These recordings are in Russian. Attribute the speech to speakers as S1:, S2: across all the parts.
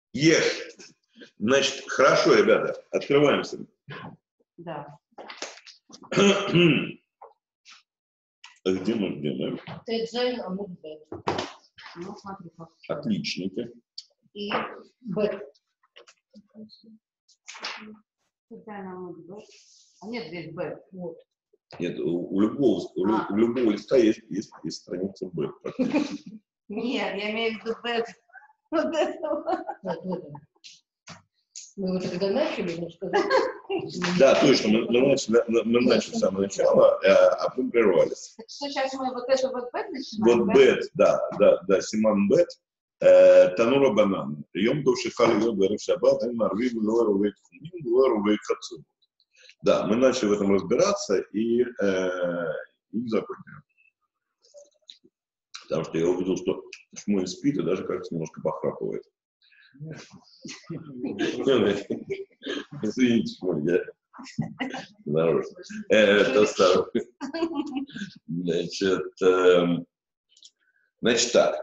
S1: Ешь. Значит, хорошо, ребята, открываемся.
S2: Да.
S1: Где мы?
S2: Тедзайн Амуд Бет. Ну, смотри, как.
S1: Отличники.
S2: И Бет. Тедзайн Амуд Бет. А нет, здесь Бет. Вот.
S1: Нет, у любого листа есть страница Б.
S2: Нет, я имею в виду Бет. Вот этого. Мы вот когда начали, мы сказали.
S1: Да, точно, мы начали с самого начала, а потом прервались.
S2: Так что сейчас мы вот это вот Бет начинаем?
S1: Вот Бет, да, Симан Бет, Танура Банан. Йом Тов Шихали Йом Берев Шаббат, Эн Марви Луэр Увейк Хумин, Луэр Увейк Хацу. Да, мы начали в этом разбираться и закончили. Потому что я увидел, что Шмуэль спит и даже, кажется, немножко похрапывает. Извините, Шмуэль, я нарочно. Это старое. Значит так.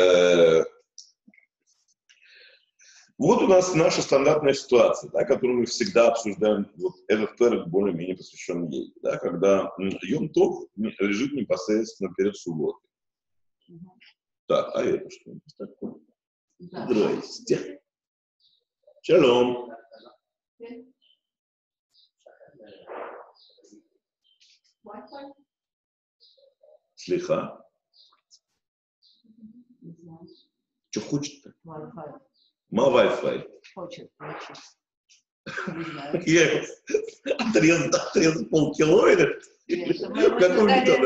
S1: Вот у нас наша стандартная ситуация, да, которую мы всегда обсуждаем. Вот этот перек более-менее посвящен ей, да, когда Йом Тов лежит непосредственно перед субботой. Так, а это что? Такое? Здрасте. Шалом. Слиха. Что хочет-то? Ма Wi-Fi.
S2: Хочет.
S1: Я отрезал полкило или? Какой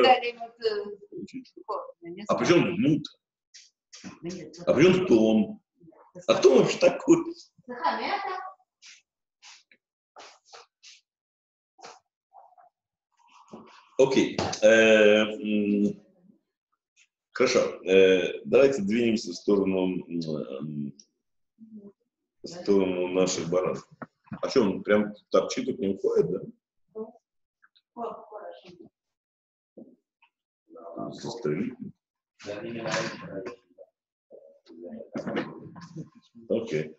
S1: а при чем нут? А при чем том? А кто вообще такой? Окей. Хорошо. Давайте двинемся в сторону наших баранов. А что, он прям торчит, тут не уходит, да? Застрелить. Окей.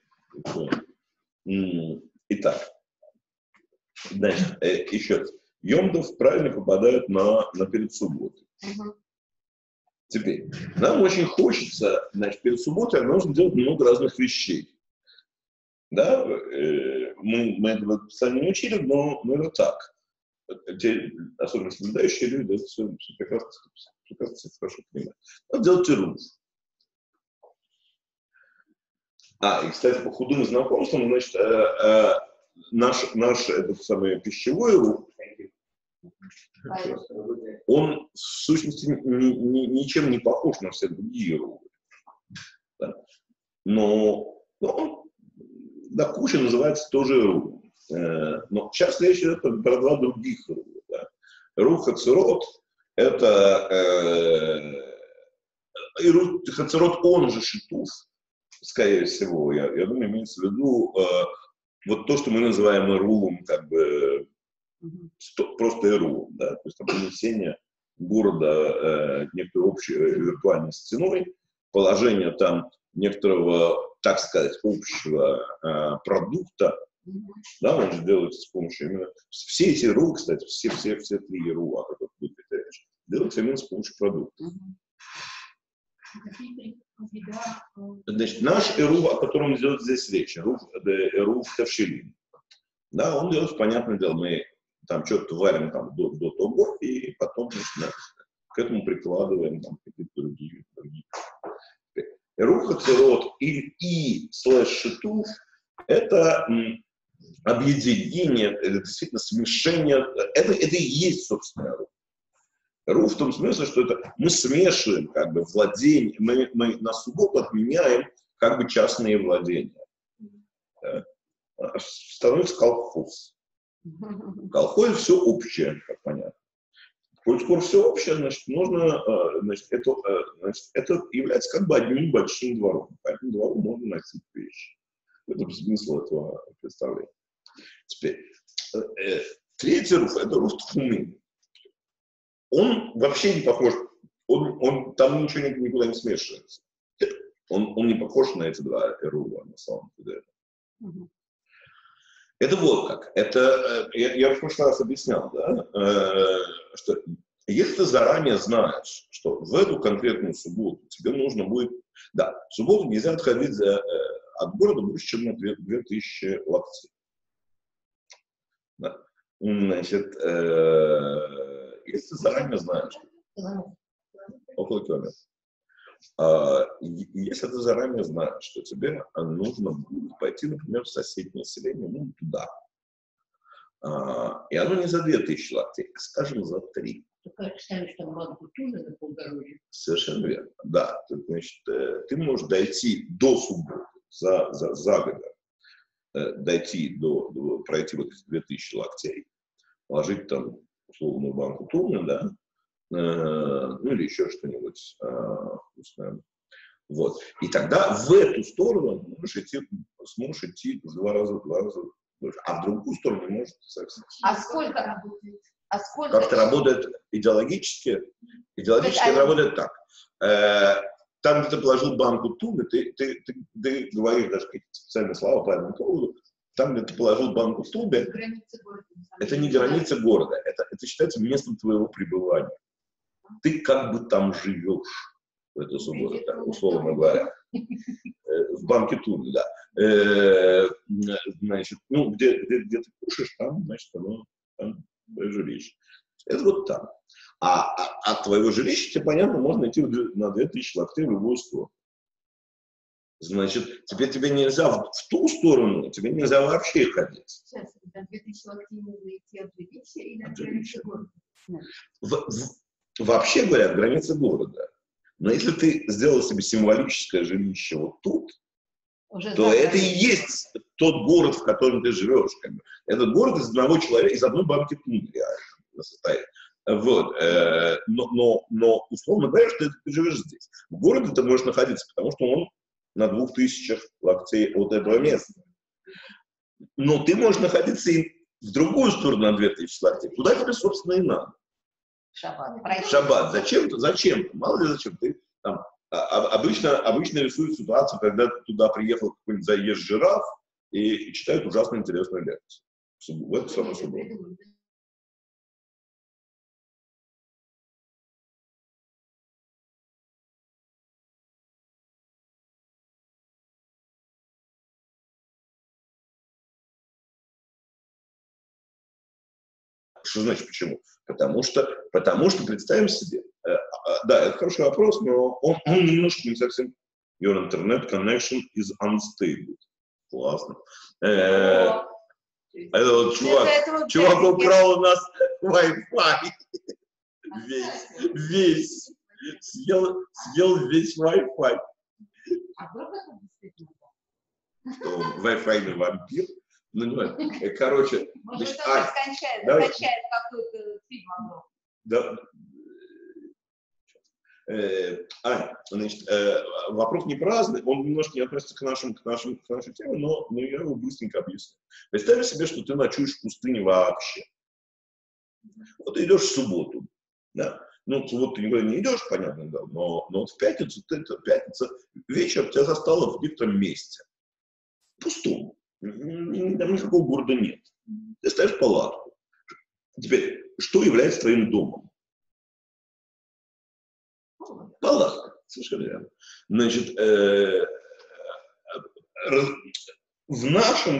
S1: Итак. Значит, еще раз. Йом Тов правильно попадают на перед субботой. Теперь, нам очень хочется, значит, перед субботой нужно делать много разных вещей. Да, мы этого сами не учили, но это так. Те, особенно соблюдающие люди, это все прекрасно хорошо понимают. Надо делать тирув. И, кстати, по худым знакомствам, значит, наш этот самый пищевой рух, он в сущности ничем не похож на все другие рухи. Да? Но он да, куча называется тоже рух. Но сейчас речь идет про два других руха. Да? Рух Хацерот — это и рух Хацерот, он же Шитуф, скорее всего, я думаю, имеется в виду вот то, что мы называем Ирувом, как бы просто Ирувом, да, то есть там понесение города некоторой общей виртуальной стеной, положение там некоторого, так сказать, общего продукта, да, он же делается с помощью именно... Все эти РУ, кстати, все 3 РУ, о которых вы говорите, делаются именно с помощью продукта. Значит, наш РУ, о котором идет здесь речь, РУ в Тавшилин, да, он делает, понятное дело, мы там что-то варим там, до того, и потом, значит, к этому прикладываем там, какие-то другие. РУ Хацерот и слэш Шитуф — это объединение, это действительно смешение, это и есть, собственно, РУ. РУ в том смысле, что это мы смешиваем как бы владение, мы на субботу отменяем как бы частные владения. Да? Становится колхоз. В колхозе все общее, как понятно. Коль скоро все общее, значит, нужно, значит, это является как бы одним большим двором. По этому двору можно носить вещи. Это смысл этого представления. Теперь, третий рух — это рух Тхумин. Он вообще не похож, он там ничего никуда не смешивается. Он не похож на эти два Эруа, на самом деле. Это вот как. Это, я в прошлый раз объяснял, да, что если ты заранее знаешь, что в эту конкретную субботу тебе нужно будет... Да, в субботу нельзя отходить от города больше, чем на 2000 локтей. Да. Значит, если ты заранее знаешь... Около километра. Если ты заранее знаешь, что тебе нужно будет пойти, например, в соседнее селение, ну, туда, и оно не за 2000 локтей, а, скажем, за 3. Совершенно верно. Да. Значит, ты можешь дойти до субботы, за год, дойти пройти вот эти 2000 локтей, положить там условную банку туны, да, ну или еще что-нибудь вкусное. Вот. И тогда в эту сторону сможешь идти в два раза больше. А в другую сторону не можешь совсем.
S2: А сколько работает?
S1: Как это работает идеологически? Идеологически это работает так. Там, где ты положил банку туны, ты говоришь даже какие-то специальные слова по этому поводу. Там, где ты положил банку туны, это не граница города. Это считается местом твоего пребывания. Ты как бы там живешь в эту субботу, так, условно говоря. В банке туны, да. Значит, ну, где ты кушаешь, там, значит, там твое жилище. Это вот там. А от твоего жилища, тебе, понятно, можно идти на 2000 локтей в любую сторону. Значит, теперь тебе нельзя в ту сторону, тебе нельзя вообще ходить.
S2: Сейчас, до 2000 локтей нужно идти от жилища или от границы города?
S1: Вообще говоря, от границы города. Но если ты сделал себе символическое жилище вот тут, то это и есть тот город, в котором ты живешь. Как бы. Этот город из одного человека, из одной банки туны реально состоит. Вот. Но условно говоря, что ты живешь здесь. В городе ты можешь находиться, потому что он на 2000 локтей от этого места. Но ты можешь находиться и в другую сторону на 2000 локтей. Куда тебе, собственно, и надо. Шаббат. Зачем? Мало ли зачем. Ты там обычно рисуют ситуацию, когда туда приехал какой-нибудь заезжий жираф и читают ужасно интересную лекцию. В эту самую субботу. Что значит почему? Потому что представим себе, да, это хороший вопрос, но он немножко не совсем. Your internet connection is unstable. Классно. Это вот чувак украл у нас Wi-Fi. Весь. Съел весь Wi-Fi. Wi-Fi вампир. Ну, не короче.
S2: Может, он скачает какой-то фильм.
S1: Да. Значит, вопрос не праздный, он немножко не относится к нашей теме, но я его быстренько объясню. Представь себе, что ты ночуешь в пустыне вообще. Вот ты идешь в субботу. Да? Ну, в субботу ты никуда не идешь, понятно, да, но вот в пятницу вечер тебя застало в некотором месте. Пустом. Там никакого города нет. Ты ставишь палатку. Теперь, что является твоим домом? Палатка. Совершенно верно. Значит, в нашем,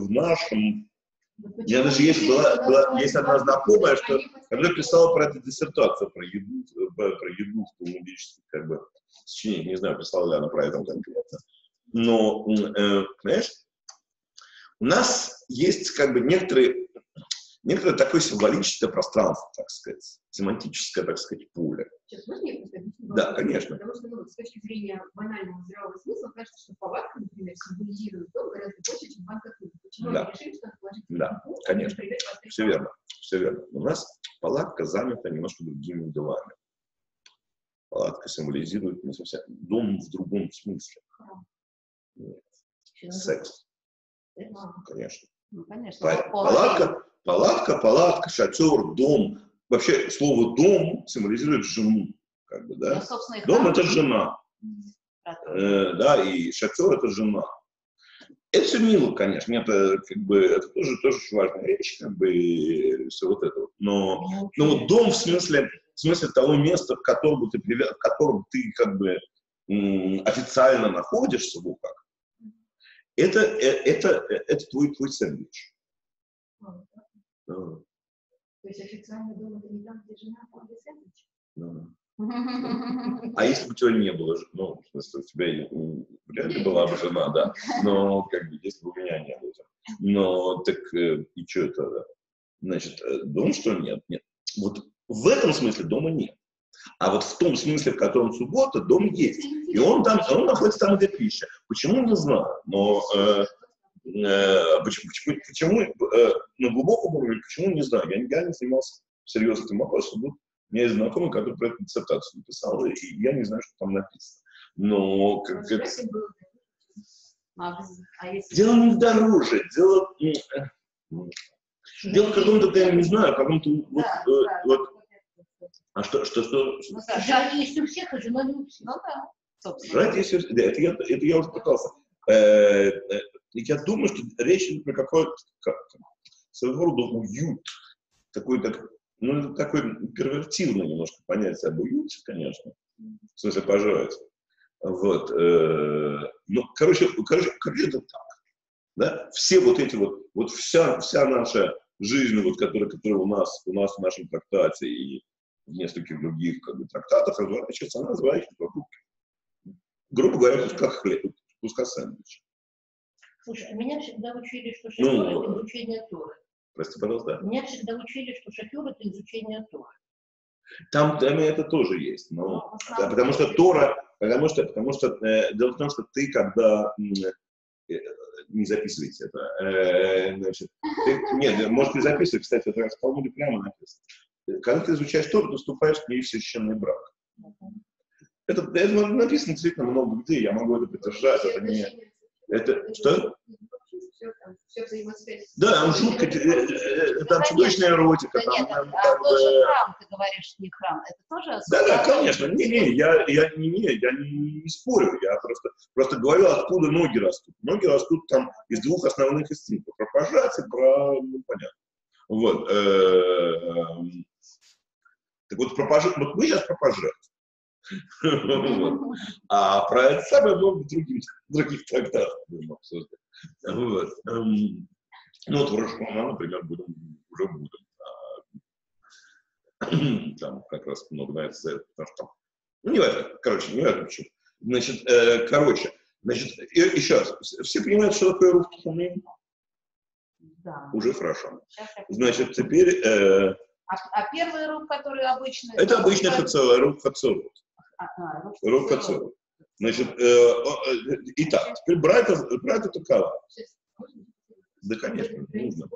S1: у меня даже есть одна знакомая, что когда писала про эту диссертацию, про еду в талмудических, сочинениях, не знаю, писала ли она про это конкретно, но, понимаешь, у нас есть некоторое такое символическое пространство, так сказать, семантическое, так сказать, поле.
S2: Сейчас можно я просто объясню?
S1: Да, конечно.
S2: Потому что с точки зрения банального здравого смысла кажется, что палатка, например, символизирует дом гораздо больше, чем банка туны. Почему они решили, что положительный?
S1: Да, конечно. Все верно. У нас палатка занята немножко другими делами. Палатка символизирует не совсем дом в другом смысле. Секс. Конечно.
S2: Ну, конечно.
S1: Палатка, шатер, дом. Вообще слово дом символизирует жену. Да?
S2: Ну,
S1: Дом — это жена. Да, и шатер — это жена. Это все мило, конечно, это как бы это тоже очень важная вещь, как бы и все вот это. Но вот дом в смысле того места, в котором ты как бы официально находишься, ну как, это твой сэндвич.
S2: То есть официально дом — это не там, где жена, а там, где сэндвич?
S1: А если бы у тебя не было, ну, в смысле, у тебя вряд ли была бы жена, да, но как бы, если бы у меня не было. Но так и что это, да? Значит, дом, что нет? Нет. Вот в этом смысле дома нет. А вот в том смысле, в котором суббота, дом есть. И он находится там, где пища. Почему, не знаю. Но почему на глубоком уровне, почему, не знаю. Я не занимался серьезно этим вопросом. У меня есть знакомый, который про эту диссертацию написал, и я не знаю, что там написано. Но как это... Дело не в дороже, дело в каком-то, я не знаю, каком-то вот. А что?
S3: Жать есть у всех, а жена не у всех. Ну да, собственно.
S1: Жать есть у всех. Это я уже пытался. Я думаю, что речь идет про какой-то своего рода уют. Такой первертивное немножко понятие об уюте, конечно. В смысле, пожрать. Вот. Ну, короче, это так. Да? Все вот эти вот вся наша жизнь, вот, которая у нас в нашем трактате и в нескольких других как бы, трактатах разворачивается, она называется вокруг, грубо говоря, куска сэндвича.
S3: Слушай, меня всегда учили, что шофер это изучение Торы.
S1: Прости, пожалуйста.
S3: Меня всегда учили, что шофер это изучение Торы.
S1: Там это тоже есть, но да, потому что Тора, потому что дело в том, что ты когда не записывайте это, значит, нет, может не записывать, кстати, это в Талмуде прямо написано. Когда ты изучаешь Тору, ты вступаешь в ней в священный брак. Это написано действительно много где, я могу это подтверждать, это не... Это что? Да, он шутка, там чудовищная эротика.
S3: Да нет, тоже храм, ты говоришь, не храм, это тоже...
S1: Да, конечно, я не спорю, я просто говорю, откуда ноги растут. Ноги растут там из двух основных инстинктов, про пожать и про, понятно. Вот. Так вот, вот мы сейчас про пожать. А про это самое много других трактатов будем обсуждать. Вот. Ну вот в Рошана, например, уже будем. Там как раз много на это, потому что там, ну не важно, почему. Значит, еще раз, все понимают, что такое рух тхумим?
S3: Да.
S1: Уже хорошо. Значит, теперь...
S3: А первый рух, который обычный...
S1: Это обычный рух хацорот. Рух хацорот. Значит, итак, теперь брать это такова. Да, конечно, нужно.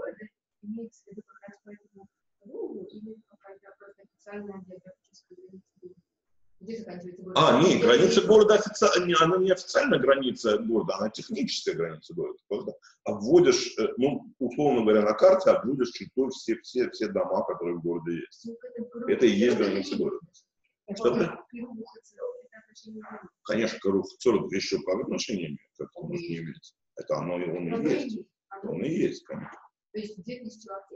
S1: Нет, граница города официально, она не официальная граница города, она техническая граница города. Просто обводишь, ну, условно говоря, на карте обводишь чертой все дома, которые в городе есть. Это и есть граница города. Что-то? Конечно, Рух-Хацорот еще по отношению имеет, как он может не иметь. Это он и есть. Он и есть, конечно.
S2: То есть деятельность человека,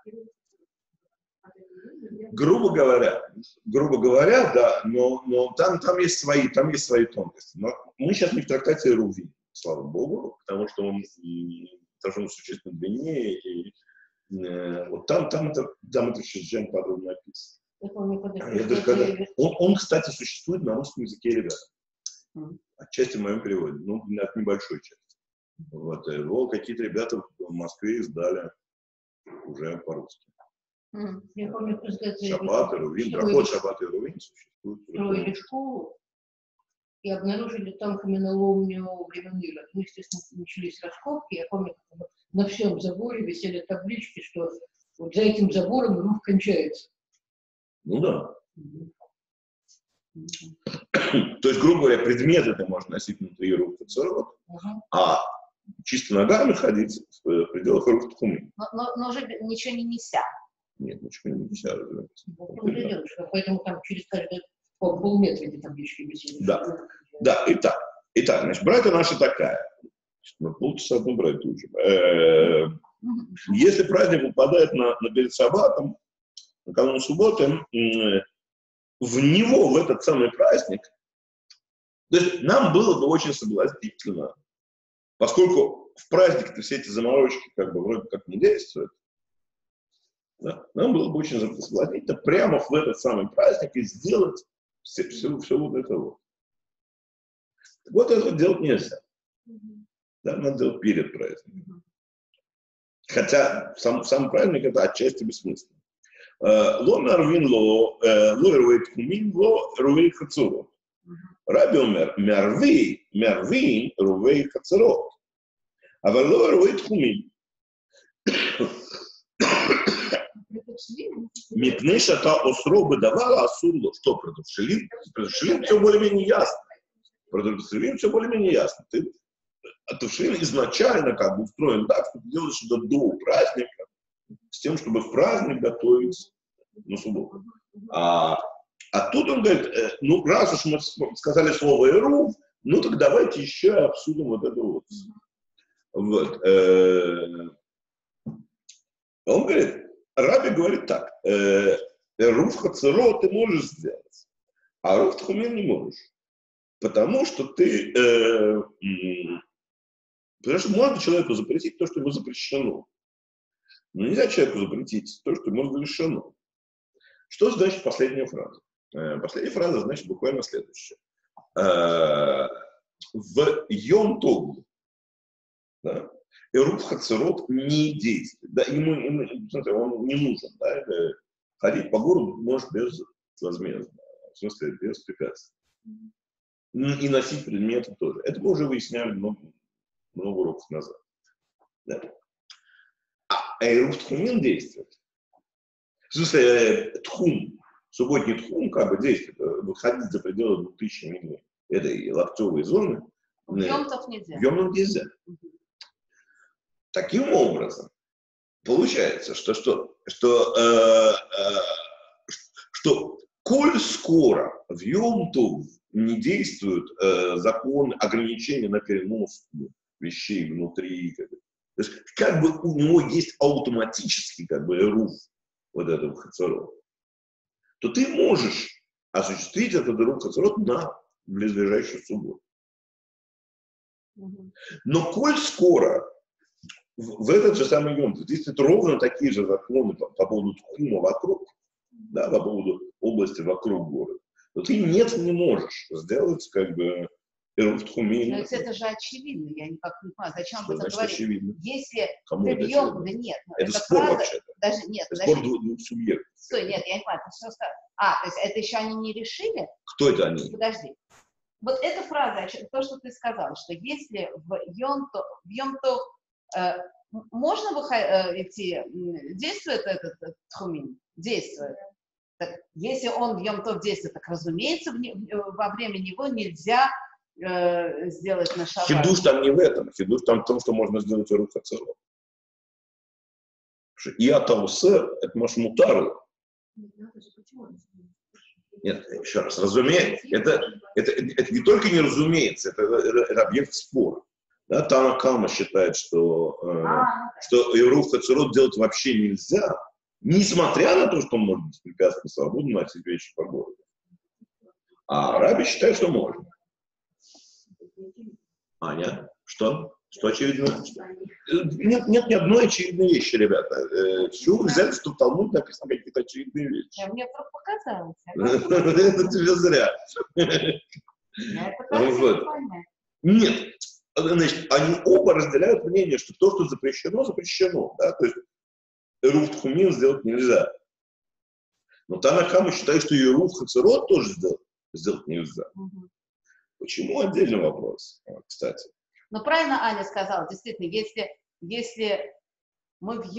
S1: грубо говоря, да, но там есть свои тонкости. Но мы сейчас не в трактате Рувим, слава богу, потому что он существенно длиннее, и вот там это чрезвычайно подробно описано. Он, кстати, существует на русском языке, ребята. Отчасти в моем переводе, ну, от небольшой части. Вот, его какие-то ребята в Москве издали уже по-русски.
S3: Я помню,
S1: Шаббат и Рувим, Брахот, Шаббат и Рувим существуют.
S3: Строили школу и обнаружили там каменоломню времен Ира. Ну, естественно, начались раскопки. Я помню, как на всем заборе висели таблички, что вот за этим забором рух кончается.
S1: Ну да. То есть, грубо говоря, предмет это можно носить внутри рух Хацорот, а чисто ногами ходить в пределах рух Тхумим.
S3: Но уже ничего не неся.
S1: Нет, ничего не неся, разумеется.
S3: Поэтому там через каждые полметра эти таблички висели.
S1: Да, итак. Итак, значит, братья наши такая. Мы полчаса одну братью учим. Если праздник выпадает перед шаббатом, накануне субботы, в него, в этот самый праздник, то есть нам было бы очень соблазнительно, поскольку в праздник-то все эти заморочки как бы вроде как не действуют, да, нам было бы очень соблазнительно прямо в этот самый праздник и сделать все вот это вот. Вот это делать нельзя. Да, надо делать перед праздником. Хотя сам праздник это отчасти бессмысленно. Ло нарвин ло руэйт хумин ло руэй хацурот. Раби омер мервин руэй хацурот. А ло руэйт хумин. Мипней шата осробы давала асурло. Что продавшилин? Продавшилин все более-менее ясно. Продавшилин все более-менее ясно. Тавшилин изначально как бы устроен так, что ты делаешь это до праздника, с тем, чтобы в праздник готовить на субботу. А тут он говорит, ну раз уж мы сказали слово «эрув», ну так давайте еще обсудим вот это вот. Вот. Он говорит, Раби говорит так, «эрув хацерот ты можешь сделать, а эрув тхумин не можешь». Потому что потому что можно человеку запретить то, что ему запрещено. Но нельзя человеку запретить то, что ему разрешено. Что значит последняя фраза? Последняя фраза значит буквально следующее. В Йом-Тов, да, эрув хацерот не действует. Да, ему он не нужен. Да, ходить по городу может безвозмездно. В смысле, без препятствий. И носить предметы тоже. Это мы уже выясняли много уроков назад. Да. А эрув тхумин действует. В смысле, тхум, субботний тхум, как бы действует, выходить за пределы 2000 миль этой локтевой зоны.
S2: В Йом-Тов нельзя.
S1: В Йом-Тов нельзя. Таким образом, получается, что коль скоро в Йом-Тов не действует закон ограничения на перенос вещей внутри. То есть, как бы у него есть автоматический, как бы, эрув вот этого хацерот, то ты можешь осуществить этот эрув хацерот на близлежащую субботу. Но коль скоро в этот же самый Йом действуют ровно такие же законы по поводу тхума вокруг, да, по поводу области вокруг города, то ты не можешь сделать, как бы, эрув тхумин.
S2: Но это же очевидно, я никак не понимаю, зачем об этом говорить.
S1: Очевидно?
S2: Если
S1: Кому
S2: ты
S1: это
S2: бьем,
S1: очевидно?
S2: да нет.
S1: Это спор
S2: фраза,
S1: вообще-то.
S2: Даже нет.
S1: Это спор двух субъектов.
S2: Стой, нет, я не понимаю, ты что сказал? То есть это еще они не решили?
S1: Кто это они?
S2: Подожди. Вот эта фраза, то, что ты сказал, что если в Йом-Тов можно идти, действует этот тхумин? Действует. Так, если он в Йом-Тов действует, так, разумеется, во время него нельзя сделать на шаббат.
S1: Хидуш там не в этом. Хидуш там в том, что можно сделать эрув хацерот. И атаусер, это машмутару. Нет, еще раз, разумеется, это не только не разумеется, это объект спора. Да, Тана Кама считает, что эрув хацерот делать вообще нельзя, несмотря на то, что он может беспрепятственно свободно носить вещи по городу. А Раби считает, что можно. Аня, что? Что очевидно? Нет ни одной очевидной вещи, ребята. Чего вы взяли, что в Талмуде написано какие-то очевидные вещи?
S2: Мне просто показалось.
S1: Это тебе зря. Нет. Значит, они оба разделяют мнение, что то, что запрещено, запрещено. Да? То есть эрув тхумин сделать нельзя. Но Тана Кама считает, что и эрув хацерот тоже сделать нельзя. Почему? Отдельный вопрос, кстати.
S2: Но правильно Аня сказала, действительно, если мы до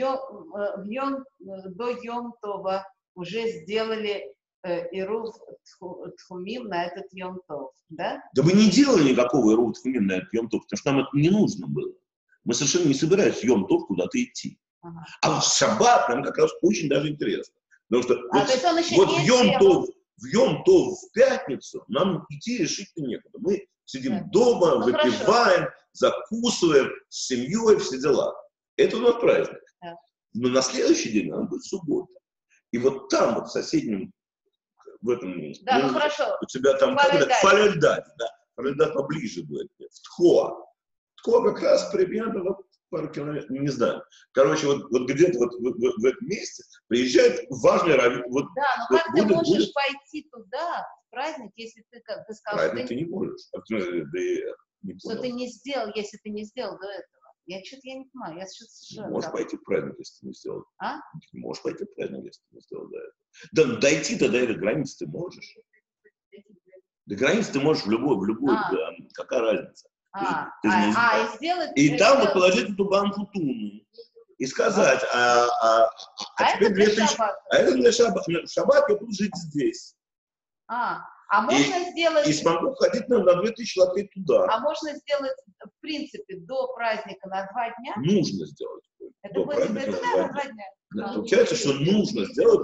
S2: Йом-Това уже сделали эрув тхумим на этот Йом-Тов, да?
S1: Да вы не делали никакого эрув тхумим на этот Йом-Тов, потому что нам это не нужно было. Мы совершенно не собирались в Йом-Тов куда-то идти. А вот в шаббат нам как раз очень даже интересно. Потому что вот в Йом-Тов в пятницу нам идти решительно некуда. Мы сидим дома,
S2: Ну,
S1: выпиваем, закусываем с семьей, все дела. Это у нас праздник.
S2: Да.
S1: Но на следующий день надо будет суббота. И вот там, вот в соседнем, в этом,
S2: Да, ну хорошо.
S1: у тебя там Фалельдаль, да, Фалельдаль поближе будет, в Тхоа. Тхоа как раз примерно вот пару километров, не знаю. Короче, вот где-то вот в этом месте приезжает важный раввин. Вот,
S2: да, но как ты можешь пойти туда в праздник, если ты, как ты сказал,
S1: праздник ты не можешь.
S2: Что ты не сделал, если ты не сделал до этого. Я не понимаю, я что-то...
S1: Можешь пойти в праздник, если ты не сделал.
S2: А?
S1: Можешь пойти в праздник, если ты не сделал до этого. Да дойти-то до этой границы ты можешь. До границы ты можешь в любой, да, какая разница.
S2: И сделать...
S1: И там вот положить эту банфутуну и сказать, теперь 2000... А это для шаббат. В шаббат я буду жить здесь.
S2: А можно сделать...
S1: И смогу ходить на 2000 локтей туда.
S2: А можно сделать, в принципе, до праздника на 2 дня?
S1: Нужно сделать.
S2: Это
S1: до
S2: будет
S1: праздника
S2: на 2 дня.
S1: Да, получается, что нужно сделать.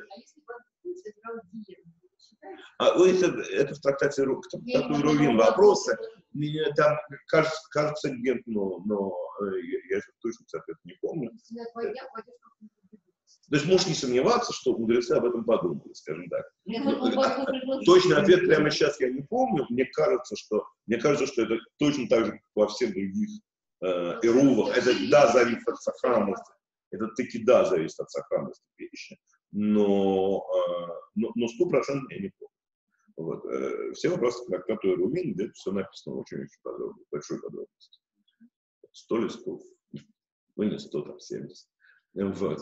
S1: Это в трактате Рувин вопросы. Мне там кажется нет, но я точно ответ не помню. То есть можешь не сомневаться, что мудрецы об этом подумали, скажем так. Точный ответ прямо сейчас я не помню. Мне кажется, что это точно так же, как во всех других эрувах. Это да, зависит от сохранности. Это таки да, зависит от сохранности вещи. Но 100% я не помню. Вот. Все вопросы к трактату Рувин, где все написано очень-очень подробно, большой подробности. 100 листов. Ну не 100, там 70. Вот.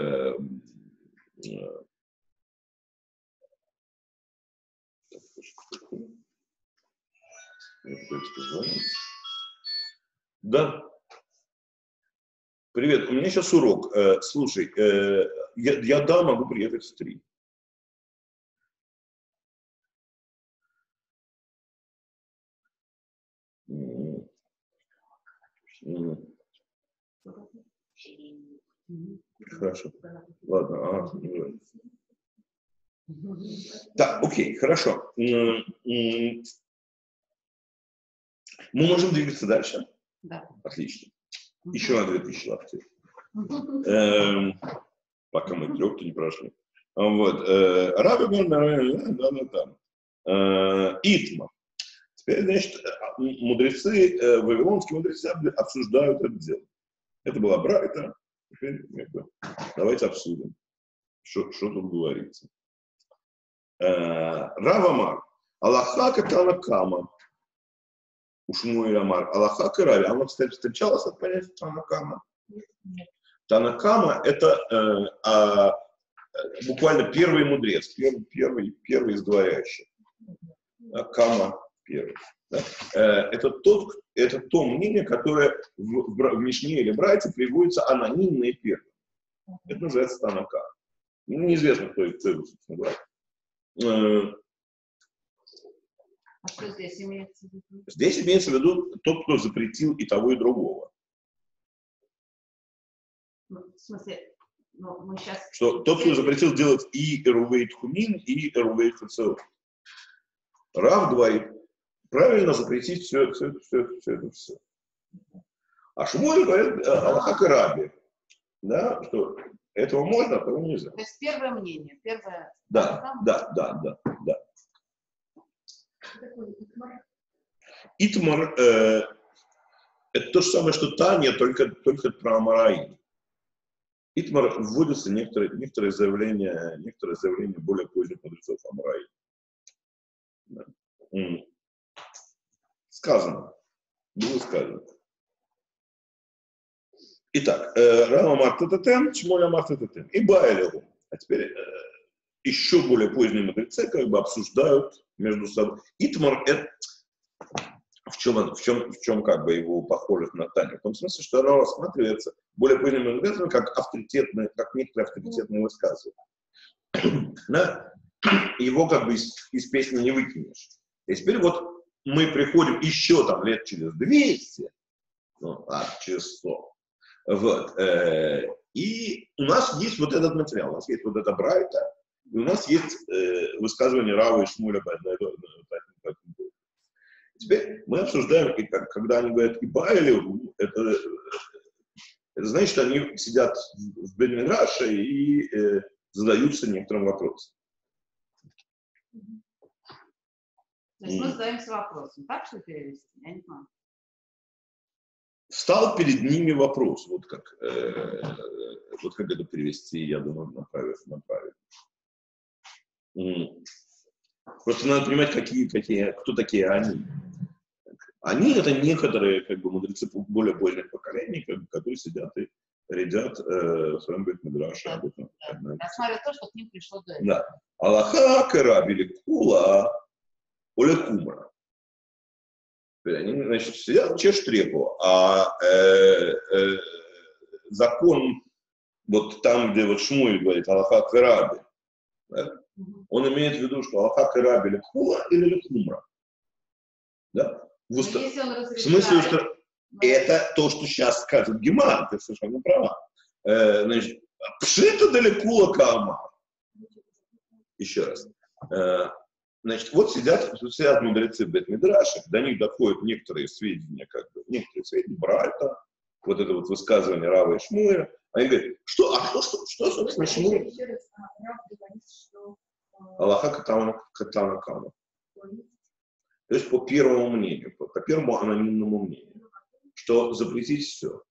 S1: Да. Привет, у меня сейчас урок. Слушай, я могу приехать в 3. Хорошо. Ладно. Так, окей, хорошо. Мы можем двигаться дальше?
S2: Да.
S1: Отлично. Еще на 2000 локтей. Пока мы 3 не прошли. Вот. Итма. Теперь, значит, вавилонские мудрецы обсуждают это дело. Это была брайта. Теперь давайте обсудим, что тут говорится. Рав Амар, Аллаха Катана Кама, Ушмуэль Амар, Аллаха Карави. Она, кстати, встречалась от понятия Танакама? Танакама – это буквально первый мудрец, первый из говорящих. Кама первый. Да? Это то мнение, которое в Мишне или Брайте приводится анонимно и первым. Это называется Танакама. Неизвестно, кто его, собственно говоря.
S2: А что здесь имеется в виду?
S1: Здесь имеется в виду тот, кто запретил и того, и другого.
S2: В смысле, мы сейчас...
S1: Что тот, кто запретил делать и эрувей тхумин, и эрувей хацеот. Рав говорит, правильно запретить все это. А Шмуэль говорит, Аллаха Караби, да, что этого можно, а того нельзя.
S2: То есть первое мнение, первое...
S1: Да. Итмар это то же самое, что Таня, только про Амараим. Итмар вводятся некоторые заявления более поздних мудрецов Амараим. Да. Было сказано. Итак, Рав Амар Тататем, Шмуэль Амар Тататем и Баэлеву. А теперь еще более поздние мудрецы как бы обсуждают между собой. Итмар это в чем как бы его похожесть на Таню? В том смысле, что оно рассматривается более поздними мудрецами как некоторые авторитетные высказывания. Да? Его как бы из песни не выкинешь. И теперь вот мы приходим еще там лет через 200, через 100. Вот. И у нас есть вот этот материал, у нас есть вот эта брайта, и у нас есть высказывание Рава и Шмуэля по этому поводу. Теперь мы обсуждаем, и когда они говорят «Иба» или «Ру», это значит, что они сидят в Бет-Мидраше и задаются некоторым вопросом.
S2: То есть мы задаемся вопросом. Так что перевести? Я не знаю.
S1: Встал перед ними вопрос. Вот как это перевести, я думаю, направить. Просто надо понимать, кто такие они. Они — это некоторые мудрецы более поздних поколений, которые сидят и рядят в своем Бет-Мидраше.
S2: Рассматривая то, что к ним пришло до этого.
S1: Да. Аллаха кераби лекула оле кумра. Они, значит, сидят, чешут репу, а закон, вот там, где вот Шмуэль говорит Аллаха кераби, да, он имеет в виду, что Аллаха кераби лекула или лекумра. Да? В смысле, что это то, что сейчас скажет Гемара, ты совершенно права. Значит, пшита далекула каама. Еще раз. Значит, вот сидят мудрецы Бет-Мидраше, до них доходят некоторые сведения, Брайта, вот это вот высказывание Рава и Шмуэля. Они говорят, что собственно, Шмуэль? Аллаха катана кама. То есть по первому мнению, по первому анонимному мнению, что запретить все.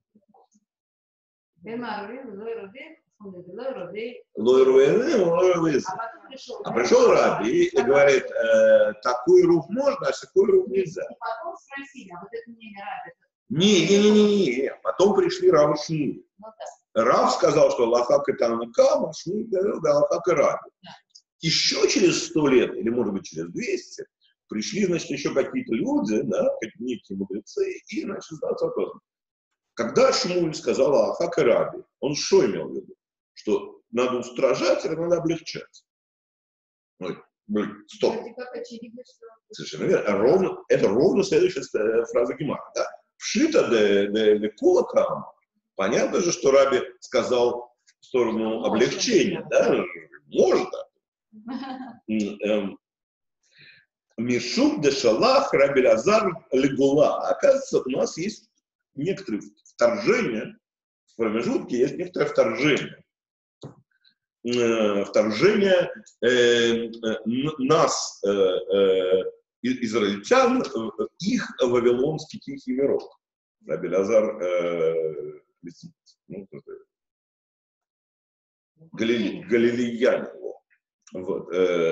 S1: А пришел Раби и говорит, такой рух можно, а такой рух нельзя.
S2: И потом спросили, а вот это мнение Раби?
S1: Не. Потом пришли Рав и Шмуэль. Рав сказал, что Аллаха катана кама, Шмуэль говорил, да, Аллаха караби. Еще через 100 лет, или может быть через 200, пришли, значит, еще какие-то люди, да, некие мудрецы, и, значит, задаться вопросом. Когда Шмуэль сказал Аллаха караби, он что имел в виду? Что надо устражать или надо облегчать? Ой, стоп. Совершенно верно. Это ровно следующая фраза Гемара. Да? Пшита де кула кама. Понятно же, что Раби сказал в сторону облегчения. Да? Можно. Мишук де шалах Раби Элиазар легула. Оказывается, у нас есть некоторые вторжения, в промежутке есть некоторое вторжение. Вторжение нас, израильтян, их вавилонский тихий мирок. Раби Элиазар галилеяне. Вот.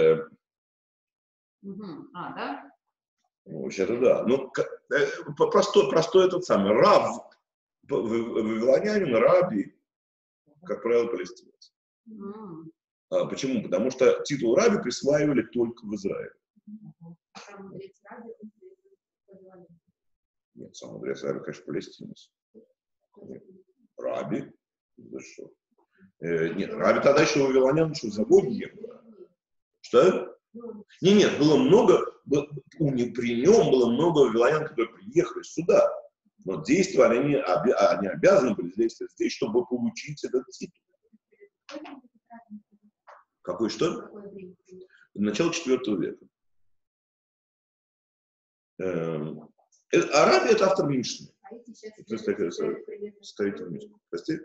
S2: Да?
S1: Вообще-то да. Ну, простой этот самый Рав, вавилонянин, Раби, как правило, палестинец. Почему? Потому что титул Раби присваивали только в Израиле. Нет, сам мудрец Раби, конечно, палестинец. Раби? Да что? Нет, Раби тогда еще вавилонян, еще в заводе ехал. Что? Нет, было много, при нем было много вавилонян, которые приехали сюда, но действовали они обязаны были действовать здесь, чтобы получить этот титул. Какой что? Начало IV века. Раби — это автор Мишны. Прости?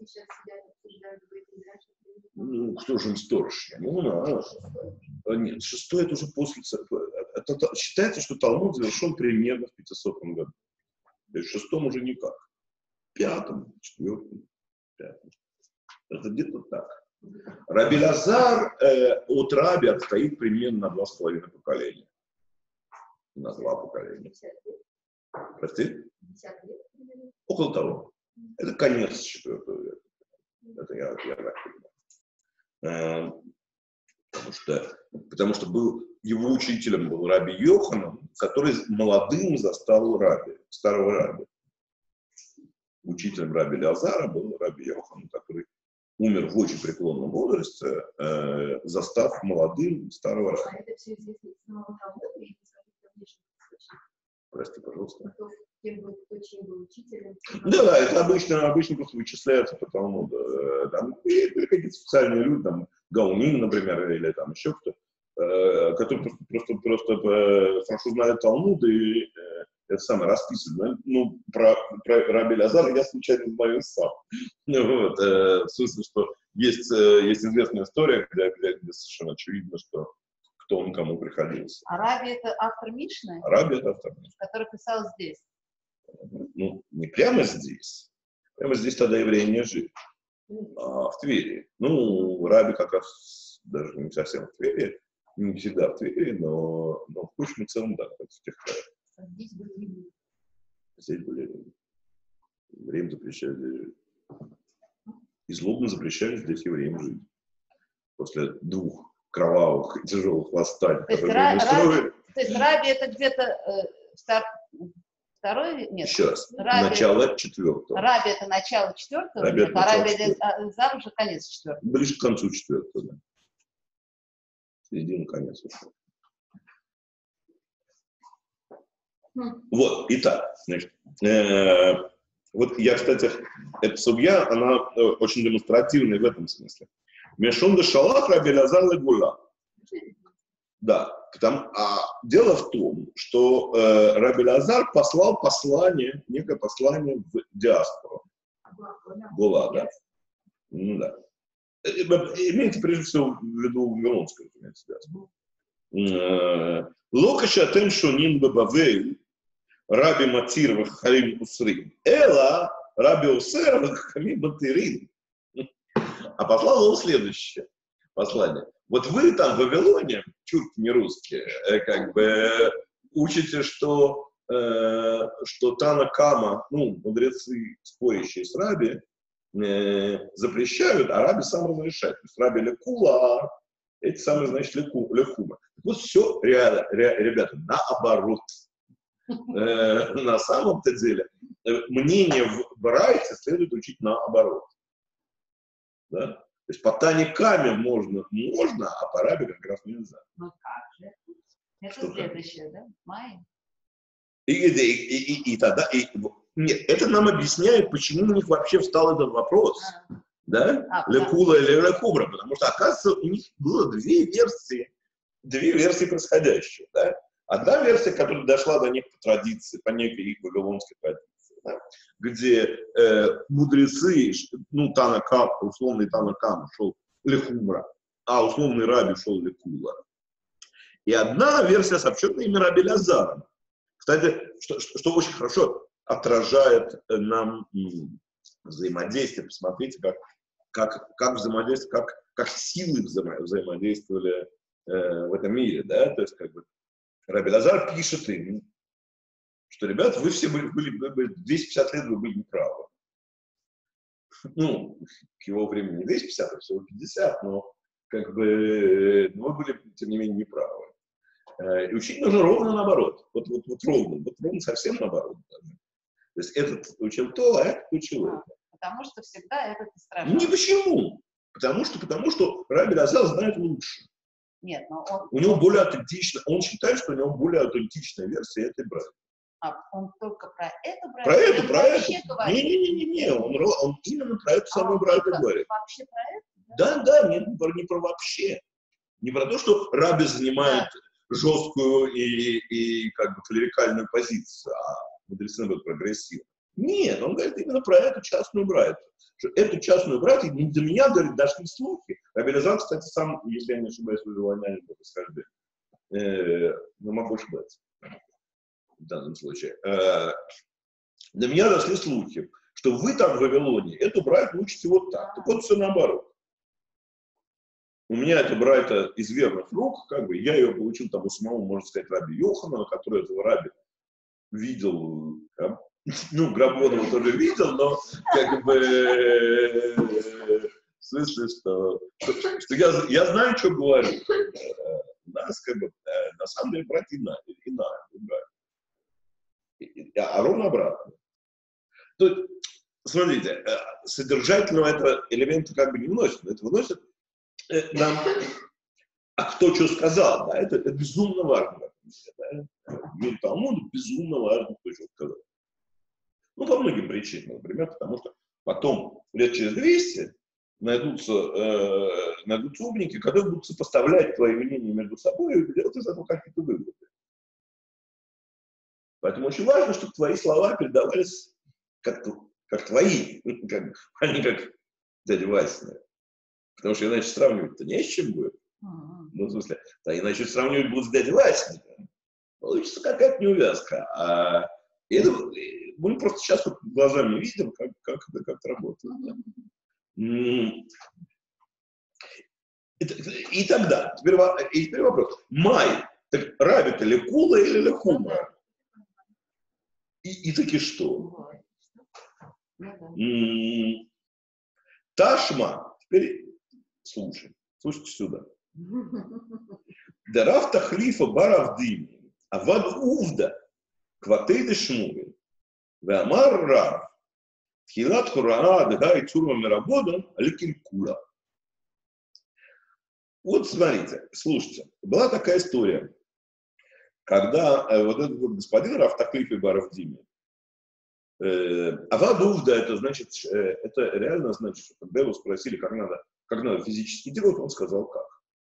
S1: Ну, кто же им сторож? Нет, 6 это уже после... Считается, что Талмуд завершен примерно в 500 году. То есть в 6 уже никак. В 5-м, 4-м, 5-м. Это где-то так. Раби Элиазар от Раби отстоит примерно на 2,5 поколения. На 2 поколения. Прости? Около того. Это конец 4 века. Это я так понимаю. Потому что был его учителем был Раби Йоханан, который молодым застал Раби, старого Раби. Учителем Раби Элиазара был Раби Йоханан, который умер в очень преклонном возрасте, застав молодым старого Раби.
S4: А это все известно из самого Талмуда или из каких-то внешних источников?
S1: Прости, пожалуйста.
S4: Кто чьим был учителем?
S1: Да, это обычно просто вычисляется по Талмуду. Там были какие-то специальные люди, там Гаунин, например, или там еще кто. который просто хорошо знает Талмуд и это самое расписывает. Ну, про Раби Элиазара я случайно знаю сам. Вот, в смысле, что есть известная история, где совершенно очевидно, что кто он кому приходился.
S2: А Раби это автор Мишны?
S1: Раби это автор Мишны.
S2: Который писал здесь.
S1: Ну, не прямо здесь. Прямо здесь тогда евреи не жили. А в Твери. Ну, Раби как раз даже не совсем в Твери. Не всегда в Твери, но в общем и целом, да, как в тех краях.
S4: Здесь были евреи.
S1: Здесь были евреям запрещали, и злобно запрещали здесь евреям жить. После 2 кровавых и тяжелых восстаний, которые они устроили.
S2: То есть Раби это где-то второй, нет.
S1: Еще раз,
S2: Раби,
S1: начало 4-го.
S2: Раби это начало 4-го,
S1: Раби это
S2: а
S1: начало
S2: Раби
S1: 4-го.
S2: Элиазар уже конец 4-го.
S1: Ближе к концу 4-го, да. Середина, конец. Вот, итак, значит, вот я, кстати, эта судья, она очень демонстративная в этом смысле. Мешон де шалах Раби Элиазар легула. Да, дело в том, что Раби Элиазар послал послание, некое послание в диаспору. Гула, да. Ну, да. Имейте прежде всего в виду вавилонскую диаспору. Локаша тем шоним бабавею Раби Матир вахарим усрим. Эла Раби Усер вахарим батырин. А послал он следующее послание. Вот вы там в Вавилоне, чуть не русские, как бы учите, что Тана Кама, ну, мудрецы, спорящие с Раби, запрещают, а Раби сам разрешает. То есть Раби Лекула, эти самые, значит, Лекума. Вот все реально, ребята, наоборот. На самом-то деле мнение в Брайте следует учить наоборот. Да? То есть по Тане Каме можно, а по Раби как раз нельзя.
S2: Ну как же? Это
S1: Что
S2: следующее, да? Май.
S1: И тогда... Нет, это нам объясняет, почему у них вообще встал этот вопрос. Да? Лекула или Лекубра. Потому что, оказывается, у них было две версии происходящего. Да? Одна версия, которая дошла до них по традиции, по некой их вавилонской традиции, да? Где мудрецы, ну, условный Тана Кама шел Лекубра, а условный Раби шел Лекула. И одна версия сообщена имя Раби Элиазара. Кстати, что очень хорошо отражает нам взаимодействие. Посмотрите, как взаимодействие, как силы взаимодействовали в этом мире. Да? То есть, как бы, Раби Элиазар пишет им, что, ребята, вы все были 250 лет вы были неправы. Ну, к его времени не 250, а всего 50, но как бы вы были, тем не менее, неправы. И учить нужно ровно наоборот. Вот ровно, совсем наоборот. Даже. То есть этот учил то, а этот учил это.
S2: Потому что всегда этот и страшно.
S1: Не почему. Потому что Раби Элиазар знает лучше.
S2: Нет, но
S1: у него более аутентичная, он считает, что у него более аутентичная версия этой братьи.
S2: А он только про это
S1: Про эту.
S2: говорит?
S1: Не, он именно про эту самую братью говорит.
S2: Вообще про это?
S1: Да, не про вообще. Не про то, что Раби занимает жесткую и как бы клерикальную позицию, а мудрецы будут прогрессивны. Нет, он говорит именно про эту частную братью. Что эту частную братью, до меня, говорит, дошли слухи. Раби Элиазар, кстати, сам, если я не ошибаюсь, вавилоняне по происхождению. Но могу ошибаться в данном случае. До меня дошли слухи, что вы там в Вавилоне эту братью учите вот так. Так вот все наоборот. У меня эта братья из верных рук, как бы, я ее получил там у самого, можно сказать, Раби Йоханана, который этого Раби видел, ну, Грабонова тоже видел, но, как бы, в смысле, что я знаю, что говорю. У нас, как бы, на самом деле, братья иная. А ровно обратно. Тут, смотрите, содержательного этого элемента как бы не вносит, это вносит нам, а кто что сказал, да, это безумно важно. Да? В мире Талмуда безумно важно, кто что сказал. Ну, по многим причинам, например, потому что потом, лет через 200, найдутся умники, которые будут сопоставлять твои мнения между собой и делать из этого какие-то выводы. Поэтому очень важно, чтобы твои слова передавались как твои, а не как дядя Васина. Потому что иначе сравнивать-то не с чем будет. Ну, в смысле, иначе сравнивать будут с дядей Васиной. Получится какая-то неувязка. А это, мы просто сейчас вот глазами видим, как это работает. И тогда, теперь вопрос. Май, так Рав это лекула или лекума? И таки что? Ташма, теперь слушайте сюда. Дарав тахлифа баравдими, авад увда, кватейда шмури, веамар рав, тхилат хураа, дгай цурма мирабодан, аликилькула. Вот смотрите, слушайте, была такая история, когда вот этот вот господин Рав Тахлиф и Баравдими, авад увда, это значит, это реально значит, что когда его спросили, как надо физически делать, он сказал как.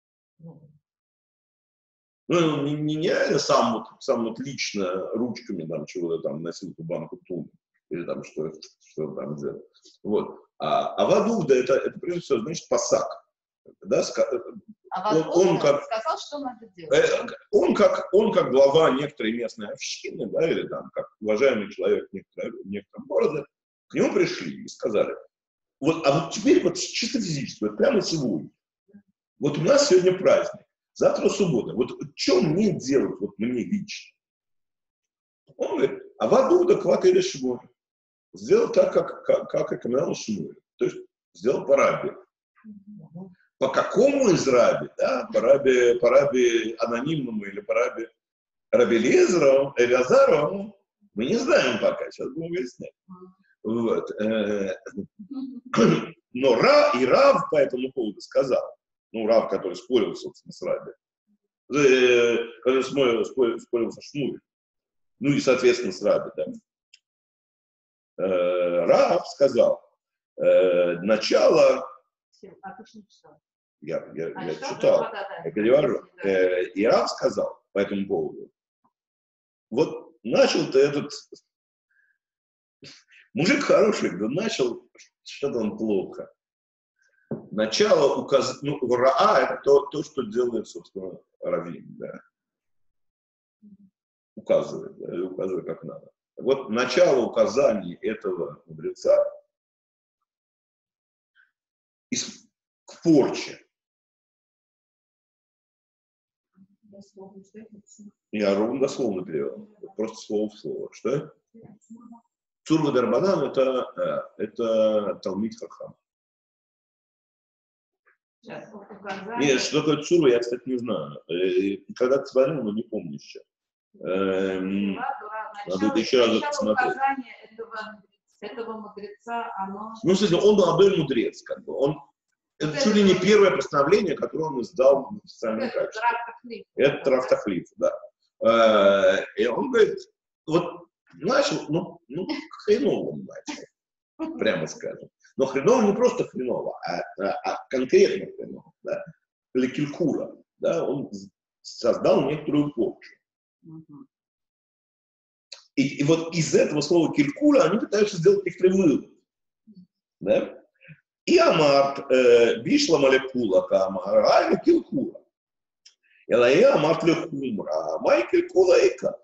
S1: Ну, не реально сам лично ручками там чего-то там носил по банку туна, или там что там делал. Вот. А авад увда, это прежде всего значит пасак. Да,
S2: он сказал, что надо делать.
S1: Он как глава некоторой местной общины, да, или там как уважаемый человек в некотором городе, к нему пришли и сказали, а вот теперь вот чисто физически, вот прямо сегодня, вот у нас сегодня праздник, завтра суббота, вот что мне делать, вот мне лично? Он говорит, а в аду да квак или шмур. Сделал так, как рекомендовал Шмуэль. То есть сделал по раби. По какому из раби? Да? По раби анонимному или по раби Элиазару, мы не знаем пока, сейчас будем выяснять. Вот. Но Рав по этому поводу сказал, Рав, который спорил, собственно, с раби, который спорил со Шмуэлем, и, соответственно, с раби, да. Рав сказал, начало... Я читал, я перевожу. И Рав сказал по этому поводу, вот начал-то этот мужик хороший, но начал что-то он плохо. Начало указать, Раа это то, что делает, собственно, раввин, да. Указывает, как надо. Вот начало указаний этого мудреца к порче. Я ровно дословно перевел. Просто слово в слово. Что? Цурва Дарбанан это Талмид Хахам. Нет, что такое цурва, я, кстати, не знаю. Когда-то смотрел, но не помню еще. Надо это еще раз посмотреть.
S2: Этого мудреца, оно...
S1: Он молодой мудрец, как бы. Это чуть ли не первое постановление, которое он издал в официальном качестве. Это Рав Тахлиф, да. И он говорит, вот начал, хреново он начал, прямо скажем. Но хреново не просто хреново, а конкретно хреново, да. Лекилькура, да, он создал некоторую порчу. И вот из этого слова килькура они пытаются сделать некоторый вывод. Да? И Амарт бишла малекула камара, а килькура. И Амарт лехумра, май килькула эка.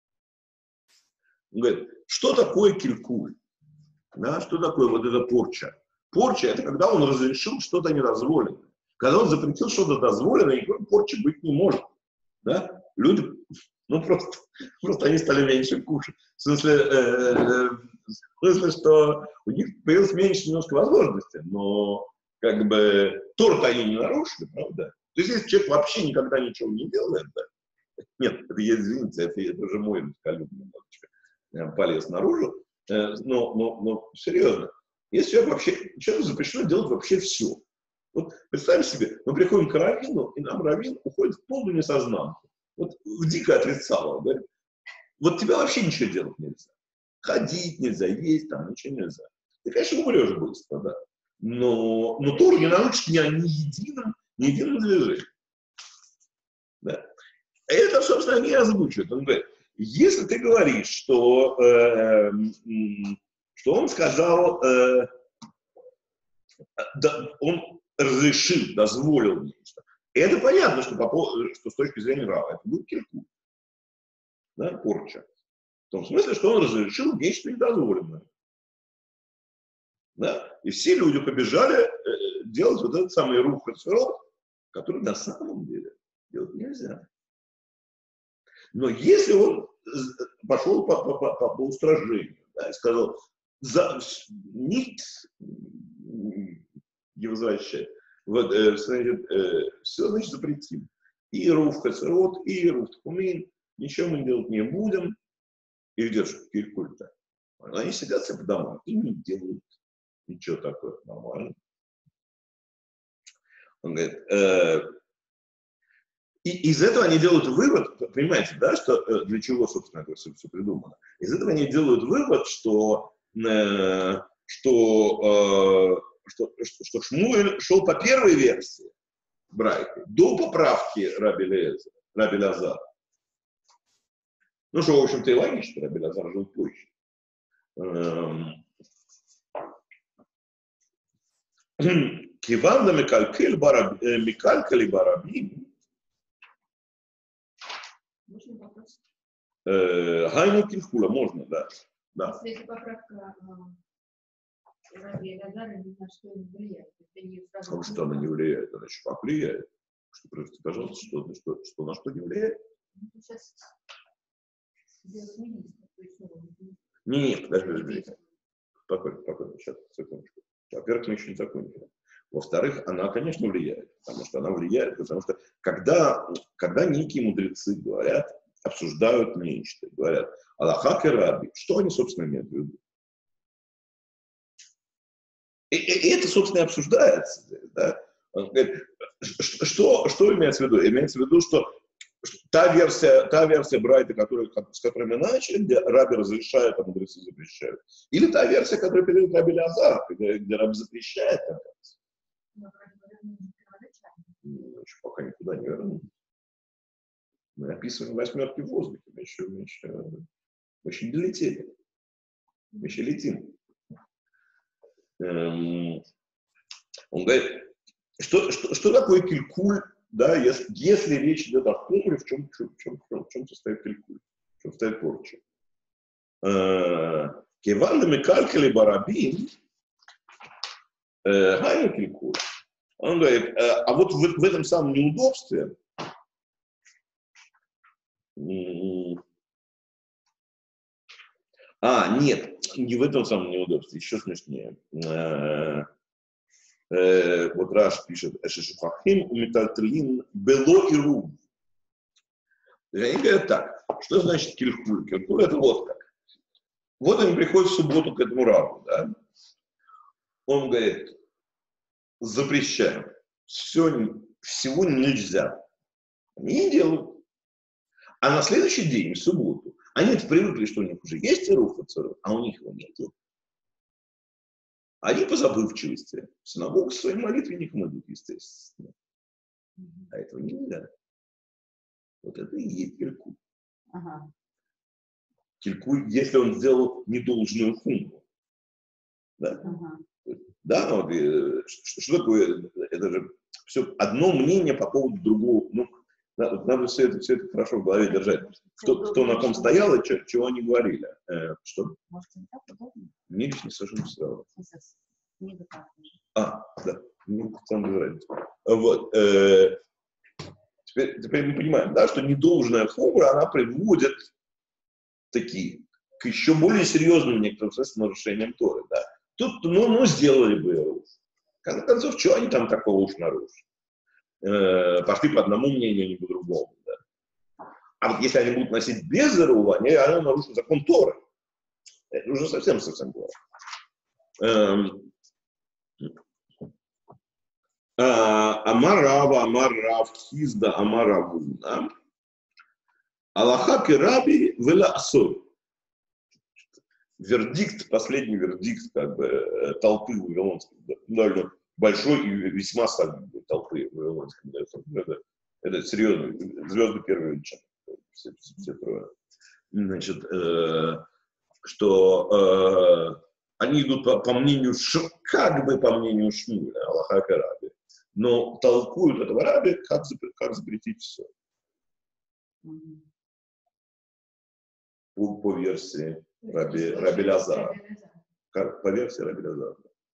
S1: Он говорит, что такое килькуль? Да, что такое вот эта порча? Порча это когда он разрешил что-то недозволенное. Когда он запретил что-то дозволенное, никакой порчи быть не может. Да? Люди, просто они стали меньше кушать. В смысле, что у них появилось меньше немножко возможностей, но как бы торт они не нарушили, правда? То есть если человек вообще никогда ничего не делает, да? Нет, это извините, это уже мой мускалюбный немножечко полез наружу, но серьезно, если человеку запрещено делать вообще все. Вот представим себе, мы приходим к раввину, и нам раввин уходит в полную несознанку. Вот в дико отрицало, говорит, вот тебе вообще ничего делать нельзя. Ходить нельзя, есть там, ничего нельзя. Ты, конечно, умрешь быстро, да. Но Тору не научишь ни единым движением. Да? Это, собственно, они озвучивают. Он говорит, если ты говоришь, что он сказал, он разрешил, дозволил нечто. Это понятно, что с точки зрения Рава это будет киркуль. Да, порча. В том смысле, что он разрешил нечто недозволенное. Да? И все люди побежали делать вот этот самый рух хацерот, который на самом деле делать нельзя. Но если он пошел по устражению, да, и сказал, не возвращай, все, значит, запретим. И рух хацерот, и рух тхумин, ничего мы делать не будем. И держат киркуль-то. Они сидят себе по домам и не делают ничего такого, нормально. Он говорит, и из этого они делают вывод, понимаете, да, что для чего, собственно, это все придумано. Из этого они делают вывод, что Шмуэль шел по первой версии Брайты, до поправки Раби Лазара. Ну, что, в общем-то, и логично, Раби Лазар жил позже. Киванда Микалькали Барабим.
S4: Можно вопрос?
S1: Гайну Кильхула, можно, да.
S4: Если эта поправка Раби Лазара ни на что не влияет.
S1: Потому что она не влияет, она еще как влияет. Простите, пожалуйста, что на что не влияет?
S4: Сейчас делать министр, то есть
S1: Не, подожди. Спокойно, сейчас, секундочку. Во-первых, мы еще не закончили. Во-вторых, она, конечно, влияет. Потому что когда некие мудрецы говорят, обсуждают нечто, говорят Аллахак и Раби, что они, собственно, имеют в виду? И это, собственно, и обсуждается. Да? Что имеется в виду? Имеется в виду, что та версия Брайта, с которой мы начали, где Раби разрешает, а мудрецы запрещают. Или та версия, которая передает Раби Лазар, где Раби запрещает. Еще пока никуда не вернулись. Мы описываем восьмерки в воздухе, мы еще не долетели. Мы еще летим. Он говорит, что такое килькуль, да, если речь идет о хумре, в чем состоит килькуль, в чем состоит порча. Кеванда Микалькали Барабим, гайну килькуль. Он говорит, а вот в этом самом неудобстве, нет, не в этом самом неудобстве, еще смешнее. Вот Раш пишет, Шешуфахим умитальтлин бело и руб. Они говорят так, что значит килькуль? Килькуль это вот как. Вот они приходят в субботу к этому рабу, да? Он говорит, запрещаем, всего нельзя. Они не делают. А на следующий день, в субботу, они привыкли, что у них уже есть рух хацерот, а у них его нет. Они по забывчивости в синагогу к своим молитвенникам идут, естественно. А этого нельзя. Вот это и есть килькуль.
S2: Ага.
S1: Килькуль, если он сделал недолжную хумру. Да?
S2: Ага.
S1: Да, вот, что такое? Это же все одно мнение по поводу другого. Ну, надо все это хорошо в голове держать. Кто на ком стоял и чего они говорили. Что?
S2: Может, не так удобно?
S1: Мне лично совершенно все равно.
S2: Книга так же.
S1: Да. Ну, сам без разницы. Вот. Теперь мы понимаем, да, что недолжная хумра, она приводит к еще более серьезным, в некотором смысле, нарушениям Торы. Да. Тут, сделали бы рух. В конце концов, что они там такого уж нарушили? Пошли по одному мнению, не по другому. Да. А вот если они будут носить без зарува, они нарушат закон Торы. Это уже совсем плохо. Амар Рава, Амар Рав, Хизда, Амар Равуна. Аллахак и Раби вела асор. вердикт, последний вердикт как бы толпы вавилонской, довольно большой и весьма солидной толпы вавилонской. Это серьезно, звезды первой величины, все трое. Значит, что они идут по мнению, как бы по мнению Шмуэля, Аллаха Раби, но толкуют этого Раби, как запретить все. По версии Раби Лазара. По версии Раби Лазара.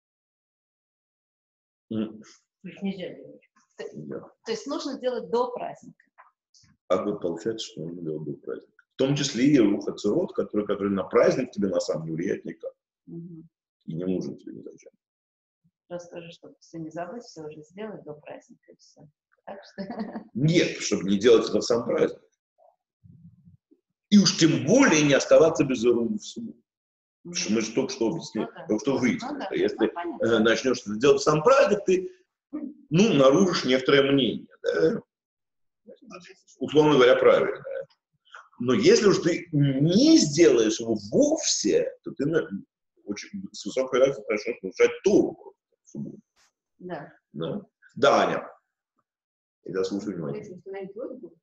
S3: То есть нельзя делать.
S2: То есть нужно делать до праздника.
S1: А вот получается, что нужно делать до праздника. В том числе и Рух Ацерот, который на праздник тебе на самом деле влияет никак. И не нужен тебе ни зачем.
S2: Просто тоже, чтобы все не забыть, все уже сделать до праздника и все. Так что...
S1: Нет, чтобы не делать это в сам праздник. И уж тем более не оставаться без Руха в субботу. Мы же только что объяснили, только что выяснили. Если начнешь это делать в сам праздник, ты нарушишь некоторое мнение. Да? Условно говоря, правильно. Но если уж ты не сделаешь его вовсе, то ты очень с высокой вероятностью начнешь нарушать Тору в субботу.
S2: Да.
S1: Да, Аня. Я слушаю внимательно.
S4: Если установить логику,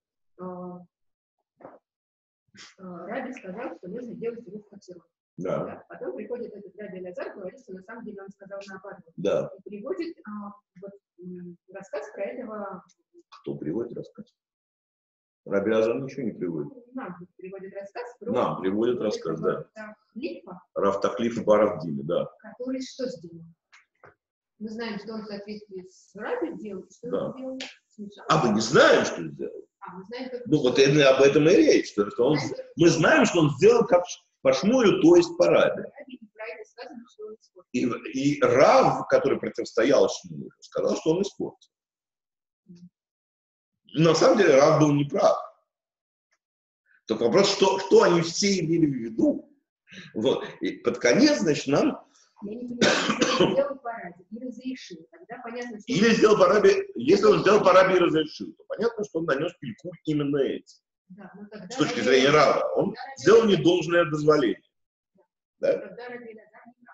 S4: Раби сказал, что нужно делать Рух Ацерот.
S1: Да.
S4: Потом приходит этот Раби Элазар, говорит, что на самом деле он сказал наоборот.
S1: Да.
S4: И приводит рассказ про этого.
S1: Кто приводит рассказ? Раби Элазар ничего не приводит.
S4: Нам приводит рассказ про...
S1: Нам приводит рассказ, да.
S4: Рав
S1: Тахлифа Баравдиме, да.
S4: Который что сделал? Мы знаем, что он в соответствии с Раби делал, что он сделал.
S1: А мы не знаем, что сделал.
S4: Мы знаем, как...
S1: Вот об этом и речь. Что мы знаем, что он сделал как по Шмуэлю, то есть по Раби. И Рав, который противостоял Шмуэлю, сказал, что он испортил. На самом деле Рав был неправ. Только вопрос, что они все имели в виду. Вот. И под конец, значит, нам...
S4: Я не понимаю, сделал по Раби и разрешил. Тогда понятно, что...
S1: Или сделал по Раби, если он сделал по Раби и разрешил, то понятно, что он нанес пильку именно этим.
S4: Да,
S1: с точки зрения Рава. Он сделал недолжное дозволение. Да?
S4: Тогда Раби Элазар не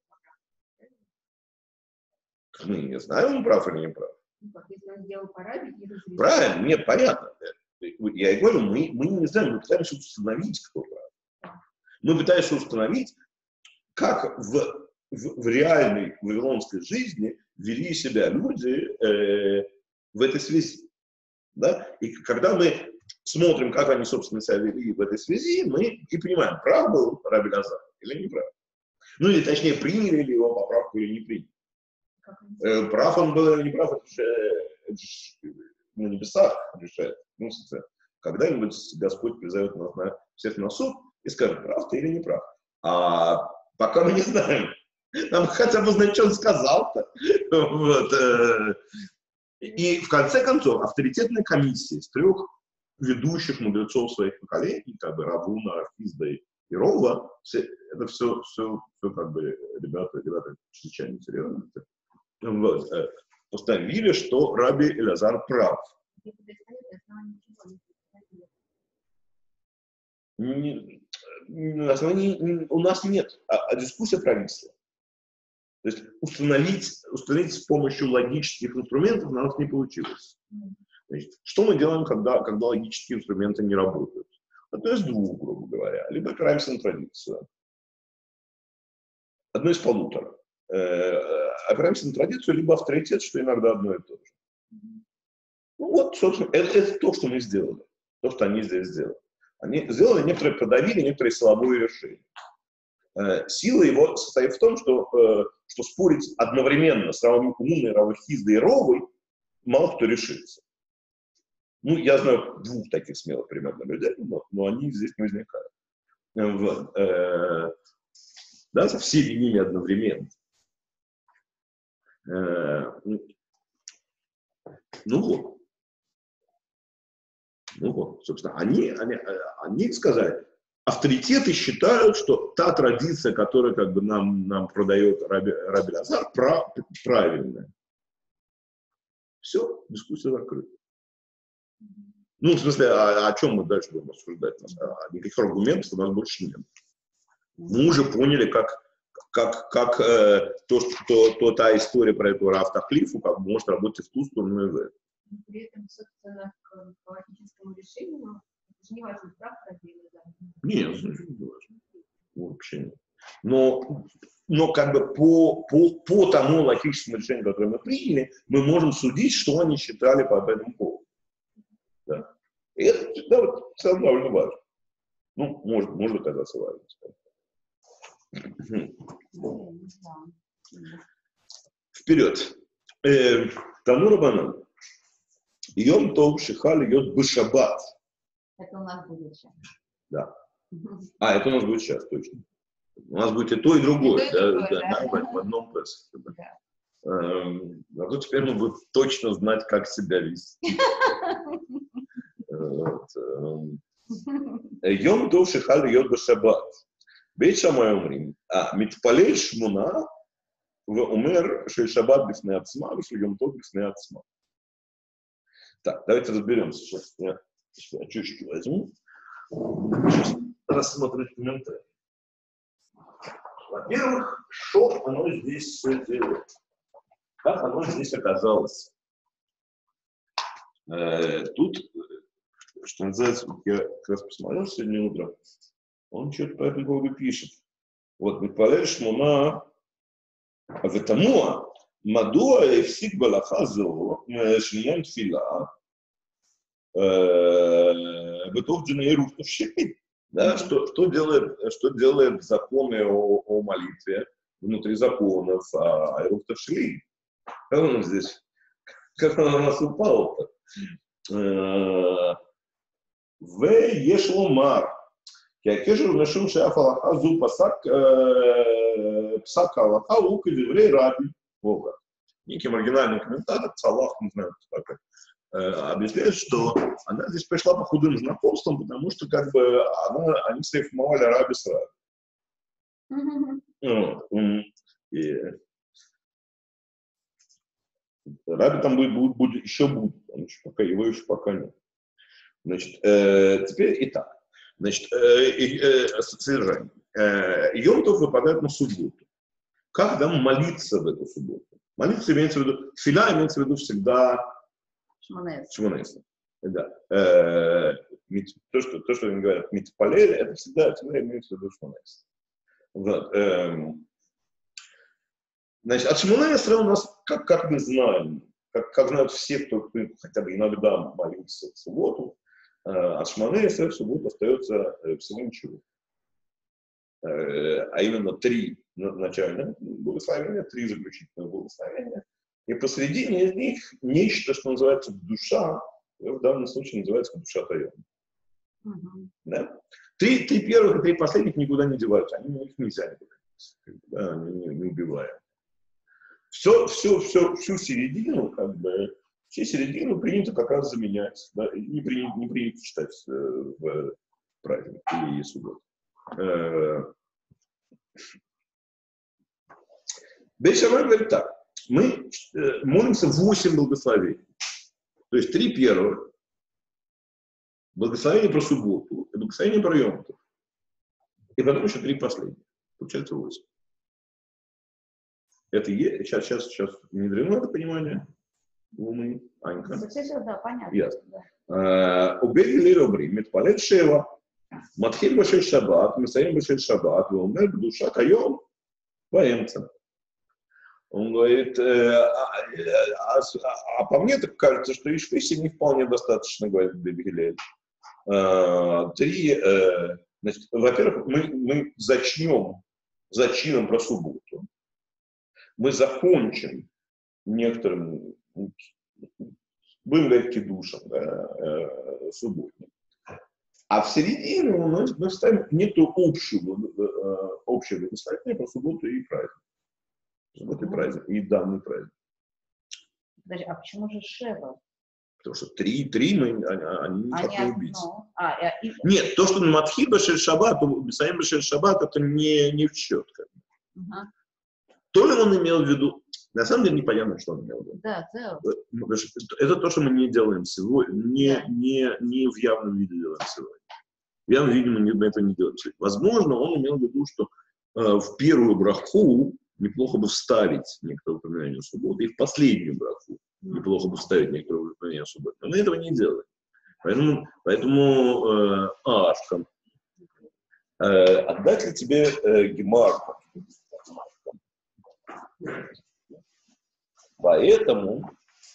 S4: прав.
S1: Мы не знаем, он прав или не прав.
S4: Если он сделал по Раби и разрешил.
S1: Правильно, нет, понятно. Я и говорю, мы не знаем, мы пытаемся установить, кто прав. Мы пытаемся установить, как в реальной вавилонской жизни вели себя люди в этой связи. Да? И когда мы смотрим, как они, собственно, себя вели в этой связи, мы и понимаем, прав был Раби Лазар или не прав. Ну, или точнее, приняли ли его поправку или не приняли. Прав он был или не прав, это же на небесах решает. Ну, когда-нибудь Господь призовет нас всех на суд и скажет, прав ты или не прав. А пока мы не знаем. Нам хотя бы знать, что он сказал-то. Вот. И в конце концов, авторитетная комиссия из 3 ведущих мудрецов своих поколений, как бы Равуна, Рафизда и Рова, это все как бы ребята чрезвычайно серьезно. Вот. Установили, что Раби Элазар прав. На основании у нас нет, а дискуссия провисла. То есть установить с помощью логических инструментов у нас не получилось. Значит, что мы делаем, когда логические инструменты не работают? Одно из двух, грубо говоря. Либо опираемся на традицию. Одно из полутора. Опираемся на традицию, либо авторитет, что иногда одно и то же. Ну вот, собственно, это то, что мы сделали. То, что они здесь сделали. Они сделали, некоторые подавили, некоторые силовое решение. Сила его состоит в том, что спорить одновременно с Равом Умной, Равой Хиздой и Ровой мало кто решится. Ну, я знаю 2 таких смелых примерно людей, но они здесь не возникают. Вот. Да, со всеми ними одновременно. Ну вот, собственно, они сказали, авторитеты считают, что та традиция, которую как бы нам продает Раби Лазар, правильная. Все, дискуссия закрыта. Ну, в смысле, о чем мы дальше будем обсуждать? Никаких аргументов у нас больше нет. Мы уже поняли, как та история про эту Раф-Тахлифу как может работать в ту сторону и в эту.
S4: При этом, собственно, к политическому решению это же не важно, прав родили, да?
S1: Нет, не важно. Вообще нет. Но как бы по тому логическому решению, которое мы приняли, мы можем судить, что они считали по этому поводу. Да. И это всегда вот, довольно важно. Ну, может оказаться важно. Вперед. Тану Рабанан. Йом Тов Шихаль йод бешаббат.
S2: Это у нас будет сейчас.
S1: Да. Это у нас будет сейчас, точно. У нас будет и то, и другое. В одном Песахе. А то теперь мы будем точно знать, как себя вести. Йом Тов Шихаль йод бешаббат. Бейт Шамай умрим. Митпалель шмуна умер шель шаббат бифней ацма, шель йом тов бифней ацма. Так, давайте разберемся сейчас. Я очечки возьму. Сейчас рассмотреть комментарии. Во-первых, что оно здесь делает? Как оно здесь оказалось? Тут, что называется, я как раз посмотрел сегодня утром, он что-то по этому поводу пишет. Вот, Митпалель шмуна ותמוה, מדוע הפסיק בהלכה זו שעניין תפילה בתוך דיני עירוב תבשילים? Да, что делает законы о молитве внутри законов о עירוב תבשילים? Как он здесь? Как он на нас упал-то? ויש לומר, כי הקשר משום שאף הלכה זו פסק ההלכה הוא כדברי רבי. Вот. Некий маргинальный комментатор, Цалах, не знаю, как объясняет, что она здесь пришла по худым знакомствам, потому что как бы они срифмовали Раби с Раби. И Раби там будет еще будет, его еще пока нет. Значит, теперь итак. Значит, содержание. Йом Тов выпадает на субботу. Как нам молиться в эту субботу? Молиться имеется в виду, тфиля имеется в виду всегда Шмонес. Да. То, что они говорят, митпалель, это всегда имеется в виду Шмонес. Вот. Значит, от Шмонеса у нас, как мы знаем, как знают все, кто хотя бы иногда молился в субботу, от Шмонеса в субботу остается всего ничего. А именно 3 начальных благословения, 3 заключительных благословения. И посредине из них нечто, что называется душа, в данном случае называется душа Тайона. Да? 3 первых и 3 последних никуда не деваются, их нельзя никуда, они не убиваем. Всю середину, как бы, всю середину принято как раз заменять, да, не принято читать в праздник или субботу. Бейт Шамай говорит так: мы молимся 8 благословений. То есть 3 первых благословения про субботу, и благословения про Йом Тов. И потом еще 3 последних. Получается 8. Это сейчас внедрено это понимание в умы. Анька.
S2: Да, понятно.
S1: Ясно. Убери лиробри, митпалет шева. Матхиль башель шаббат, месаим башель шаббат, веомер душа кайом поэмца. Он говорит, а по мне так кажется, что Ишвиси не вполне достаточно, говорит Бебелель. 3, значит, во-первых, мы зачнем про субботу. Мы закончим некоторым, будем говорить, кидушем, да, субботним. А в середине мы ставим некую общее благословение про субботу и праздник. Субботу и праздник, и данный праздник.
S2: Подожди, а почему же Шева?
S1: Потому что 3 они не хотят убить. Нет, то, что на Матхи Башель Шаббат, Бесаим Башель Шаббат, это не в счет. То ли он имел в виду, на самом деле непонятно, что он имел в виду.
S2: Да.
S1: Это то, что мы не делаем сегодня, не в явном виде делаем сегодня. Я, видимо, этого не делал. Возможно, он имел в виду, что в первую браху неплохо бы вставить некоторое упоминание субботы, и в последнюю браху неплохо бы вставить некоторое упоминание субботы. Но мы этого не делаем. Поэтому Ашкан, отдать ли тебе Гемар? Поэтому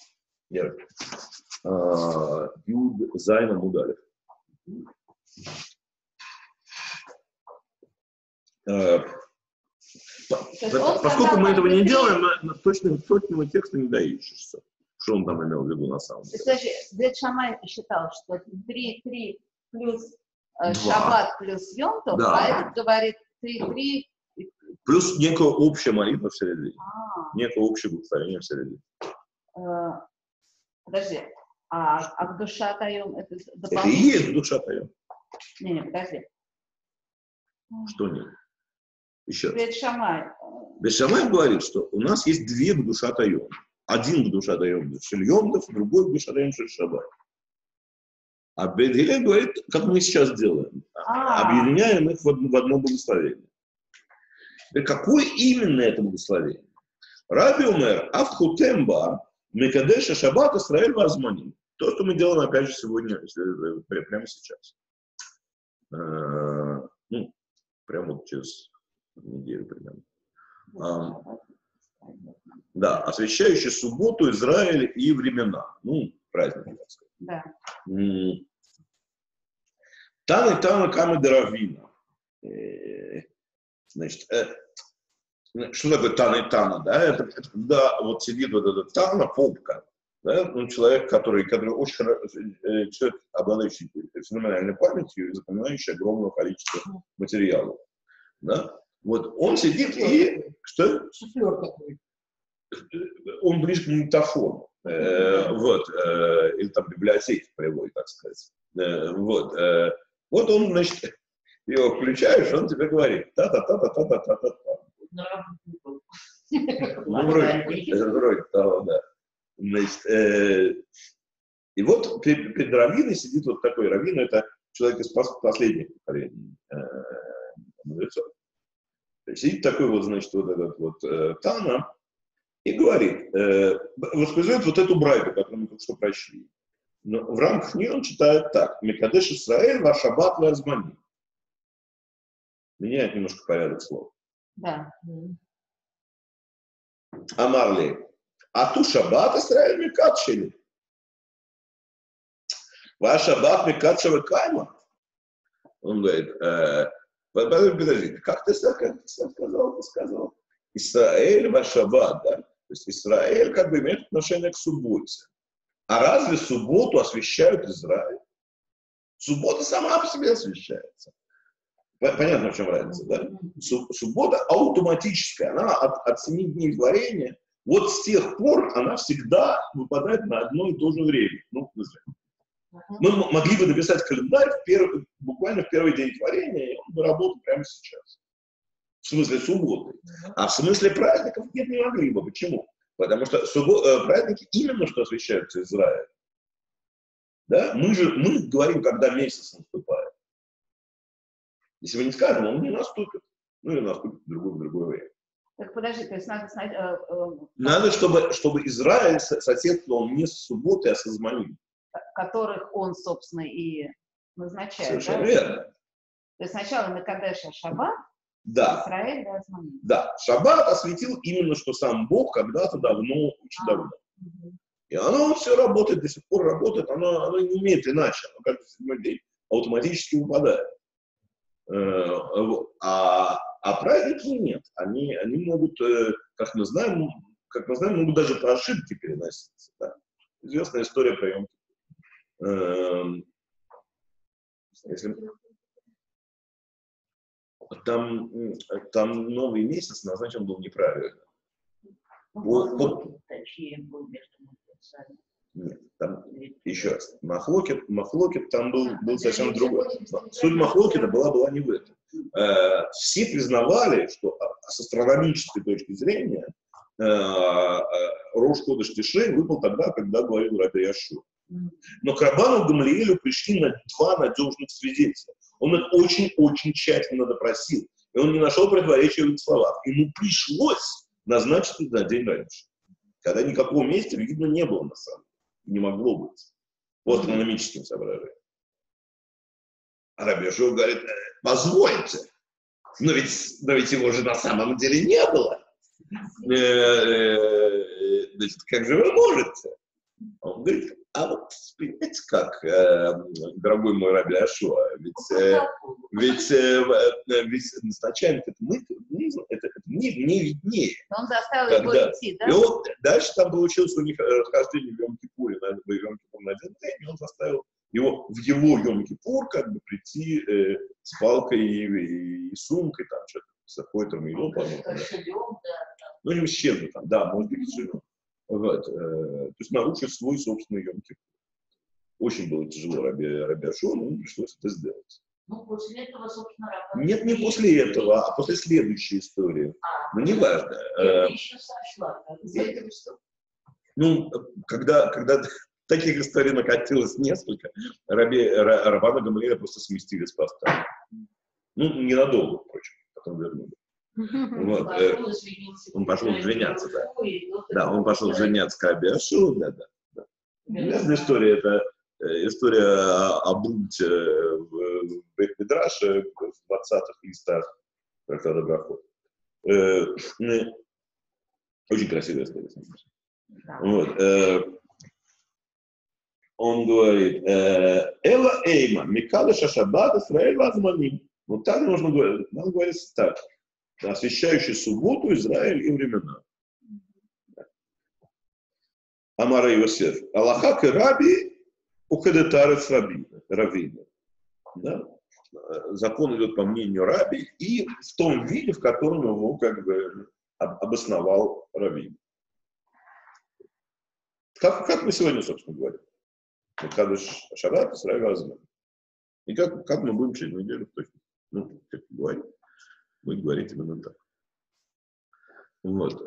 S1: Юд Зайна Мудалев. Поскольку мы этого не делаем, точного текста не доищешься. Что он там имел в виду на самом деле?
S2: Подожди, Бет Шамай считал, что 3 плюс Шаббат плюс Йом Тов,
S1: да.
S2: А этот говорит 3.
S1: Плюс некая общая молитва в середине. Некое общее благословение в середине.
S2: Подожди, а к душа Тайом это дополнительно?
S1: Это и есть душа Тайом.
S2: Не, подожди.
S1: Что нет? Еще раз.
S2: Бет Шамай.
S1: Бет Шамай говорит, что у нас есть 2 душа Тайом. Один душа Тайом Шель Йом Тов, другой душа Тайом Шель Шаббат. А Бет Гилель говорит, как мы сейчас делаем. Объединяем их в одно благословение. Какое именно это благословение? Раби Умер, Авхутемба, Мекадеша Шаббат, Исраэль Вазманим. То, что мы делаем, опять же, сегодня, прямо сейчас. Прямо вот через неделю примерно. Да, освящающий субботу, Израиль и времена. Праздник, так сказать.
S2: Да.
S1: Таны камы даравина. Значит, что такое тана, да? Это когда вот сидит вот этот тана, попка, да? Человек, который очень хорошо, человек, обладающий феноменальной памятью и запоминающий огромное количество материалов, да? Вот он сидит и... Что?
S3: Суфлер такой.
S1: Он ближе к магнитофону. Или там библиотеки приводит, так сказать. Вот он, значит, ты его включаешь, он тебе говорит та-та-та-та-та-та-та-та. Вроде того, да. Значит, и вот перед раввиной сидит вот такой раввин, это человек из последних поколений мудрецов. Сидит такой вот, значит, вот этот вот Тана и говорит, воспроизводит вот эту брайту, которую мы только что прочли. Но в рамках нее он читает так: Мекадеш Исраэль, ваш Шаббат вазмани. Меняет немножко порядок слов.
S2: Да.
S1: Амарли. А ту Шаббат Исраэль Мекадшели. Ваш Шаббат Мекадшева Кайма. Он говорит, подожди, как ты сказал? Ты сказал. Исраэль ваш Шаббат, да? То есть Израиль как бы имеет отношение к субботе. А разве субботу освящают Израиль? Суббота сама по себе освящается. Понятно, в чем разница, да? Суббота автоматическая, она от 7 дней творения, вот с тех пор она всегда выпадает на одно и то же время. Мы могли бы написать календарь буквально в первый день творения, и он бы работал прямо сейчас. В смысле субботы. А в смысле праздников нет, не могли бы. Почему? Потому что праздники именно что освящаются Израилем. Да? Мы говорим, когда месяц наступает. Если мы не скажем, он не наступит. Или наступит в другое время.
S2: Так подожди, то есть надо знать...
S1: Надо, чтобы Израиль соседствовал не с субботой, а с Азманим.
S2: Которых он, собственно, и назначает.
S1: Совершенно
S2: да?
S1: верно.
S2: То есть сначала Мекадеша Шаббат,
S1: да.
S2: Израиль, да, Азманим.
S1: Да, Шаббат осветил именно, что сам Бог когда-то давно, очень давно. И оно все работает, до сих пор работает, оно не умеет иначе, оно как-то в 7-й день автоматически выпадает. А праздники нет, они могут, как мы знаем, могут даже по ошибке переноситься. Да? Известная история про Йом Кипур. Там новый месяц назначен был неправильно. Нет, там, еще раз, Махлокет там был совсем другой. Суть Махлокета была не в этом. Все признавали, что с астрономической точки зрения Рош Ходеш Тишрей выпал тогда, когда говорил Раби Яшуа. Но к Рабану Гамлиэлю пришли 2 надежных свидетеля. Он их очень-очень тщательно допросил. И он не нашел противоречия в их словах. Ему пришлось назначить это на день раньше. Когда никакого места, видно, не было на самом деле. Не могло быть. По астрономическим соображениям. А Раби Йошуа говорит, позвольте. Но ведь его же на самом деле не было. Значит, как же вы можете? Он говорит, а вот, понимаете как, дорогой мой Раби Йошуа, ведь изначально это мне виднее.
S2: Он заставил его идти, да?
S1: И вот дальше там получилось у них расхождение в Йом-Кипуре, на один день, и он заставил его в его Йом-Кипур как бы прийти с палкой и сумкой, там что-то, с какой-то милом, ну, не с чем-то там, да, может быть, живем. Вот, то есть нарушить свой собственный Йом-Кипур. Очень было тяжело Раби Йошуа, но ему пришлось это сделать.
S3: Ну, после этого, собственно,
S1: Нет, не после этого, а после следующей истории. Но не важно.
S3: Это еще сошла.
S1: Ну, когда таких историй накатилось несколько, Рабана Гамлиэля просто сместили с поста. Ну, ненадолго, впрочем, потом вернули. Вот, он пошел извиняться, да. Да, он пошел извиняться к Раби Йошуа, да. Известная история, это история о бунте в Бейт-Мидраше в 20-х листах трактата Брахот. Очень красивая история. Вот. Он говорит, Эла Эйма, Микада Шашабат, Исраэль Вазманим. Вот так нужно говорить. Надо говорить так. Освящающий субботу, Израиль и времена. Амара Йосеф. Аллахак и Раби Укадетарец Равина. Да? Закон идет по мнению Раби и в том виде, в котором его как бы обосновал Равин. Как мы сегодня, собственно, говорим? Кадыш Шаббат, Исраэль Вазман. И как мы будем через неделю точно? Ну, как говорим. Будет говорить именно так. Вот.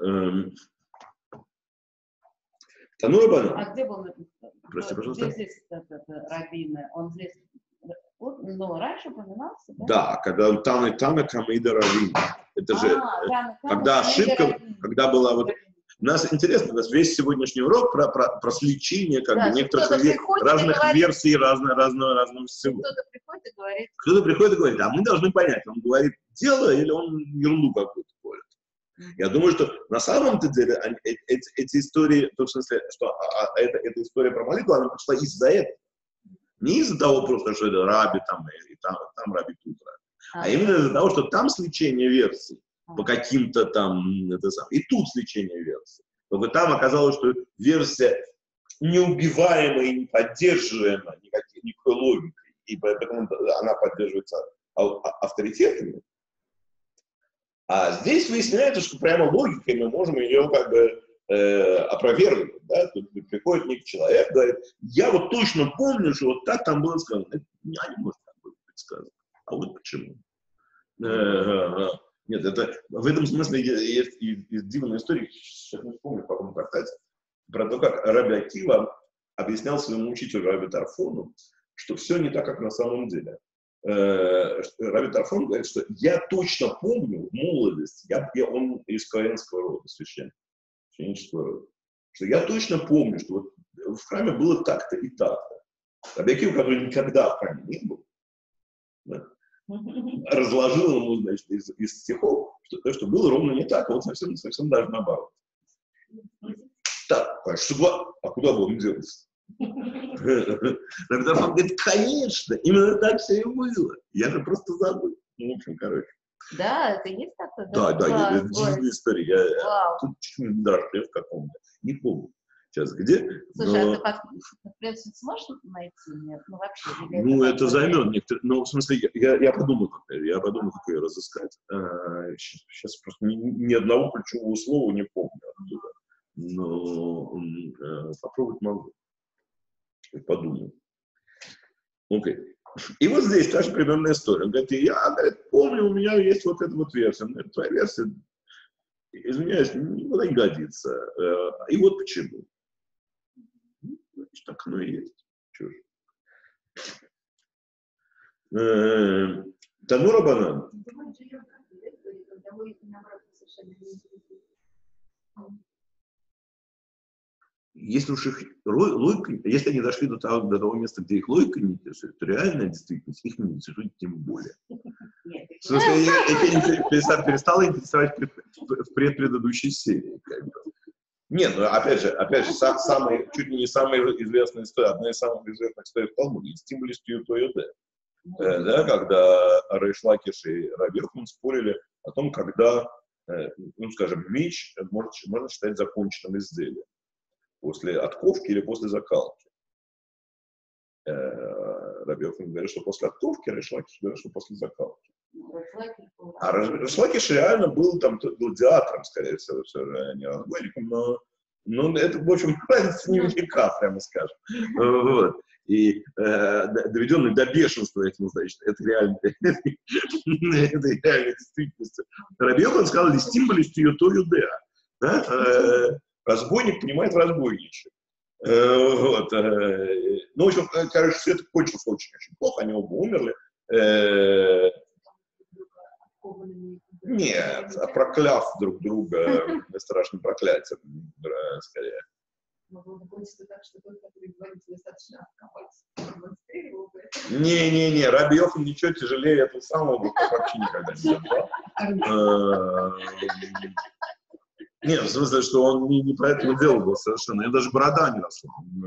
S1: Тану Рабану.
S2: А где был?
S1: Прости, пожалуйста.
S2: Где здесь Рабина? Он здесь, ну, раньше упоминался, да?
S1: Да, когда он Тана Камида Равин. Это же, когда ошибка, когда была вот... У нас интересно, у нас весь сегодняшний урок про сличение как бы некоторых разных версий, разного всего.
S2: Кто-то приходит и говорит.
S1: Кто-то приходит и говорит, а мы должны понять, он говорит дело или он ерунду какую-то говорит. Я думаю, что на самом-то деле эти истории, в том смысле, что эта история про молитву, она пришла из-за этого. Не из-за того просто, что это Раби там, и там Раби тут Раби. А именно из-за того, что там сличение версий по каким-то там, и тут сличение версий. Только там оказалось, что версия неубиваемая и не поддерживаема никакой логикой, и поэтому она поддерживается авторитетами. А здесь выясняется, что прямо логикой мы можем ее как бы опровергнуть. Да? Тут приходит некий человек, говорит, я вот точно помню, что вот так там было сказано. Это не может так быть сказано. А вот почему? Нет, это в этом смысле есть дивная история, сейчас не вспомню, по какому трактате, про то, как Раби Акива объяснял своему учителю Раби Тарфону, что все не так, как на самом деле. Раби Тарфон говорит, что я точно помню молодость, он из коэнского рода, священнического рода, что я точно помню, что вот в храме было так-то и так-то. Раби Акива, который никогда в храме не был, да, разложил ему, значит, из стихов, что было ровно не так, а вот совсем даже наоборот. Так, а куда бы он делся? Раби Тарфон говорит, конечно, именно так все и было. Я же просто забыл. Ну, в общем, короче.
S2: Да, это есть такое?
S1: Да, это дивная история. Тут чуть-чуть даже в каком-то. Не помню сейчас где.
S2: Слушай, а ты, в принципе, сможешь найти? Нет, ну вообще.
S1: Ну, это займет некоторые. Ну, в смысле, я подумаю, как ее разыскать. Сейчас просто ни одного ключевого слова не помню оттуда. Но попробовать могу. Подумаю. Окей. И вот здесь та же примерная история. Он говорит, я помню, у меня есть вот эта вот версия. Твоя версия, извиняюсь, никуда не годится. И вот почему. Значит, так оно и есть. Чего же? Танура банан.
S4: Когда мы наоборот совершенно не интересуем.
S1: Если уж их логика, если они дошли до того места, где их логика не интересует, то реальная действительность их не интересует тем более. В смысле, я перестала интересовать в предыдущей серии. Как бы. Нет, ну опять же, чуть ли не самая известная история, одна из самых известных историй в Талмуде, стимулис тьютоюде. Да, когда Рейш Лакиш и Раби Йоханан спорили о том, когда, ну, скажем, меч можно считать законченным изделием. После отковки или после закалки. Раби Йоханан говорит, что после отковки, Рейш Лакиш говорит, что после закалки. А Рейш Лакиш реально был там гладиатором, скорее всего, а не разбойником, но это, в общем, разница невелика, прямо скажем. Вот. И доведенный до бешенства этим, значит, это реально действительность. Раби Йоханан сказал, листимболис тьютоюдеа. Разбойник понимает разбойничек. Вот. Ну, в общем, короче, все это кончилось очень-очень плохо, они оба умерли. Нет, прокляв друг друга страшным проклятием, скорее.
S4: Могло бы кончиться так, что тот, который говорит, достаточно откопать, демонстрировал бы это.
S1: Не, Раби Йоханан ничего тяжелее этого самого вообще никогда не делал. Нет, в смысле, что он не поэтому делал был совершенно. И даже борода не росла.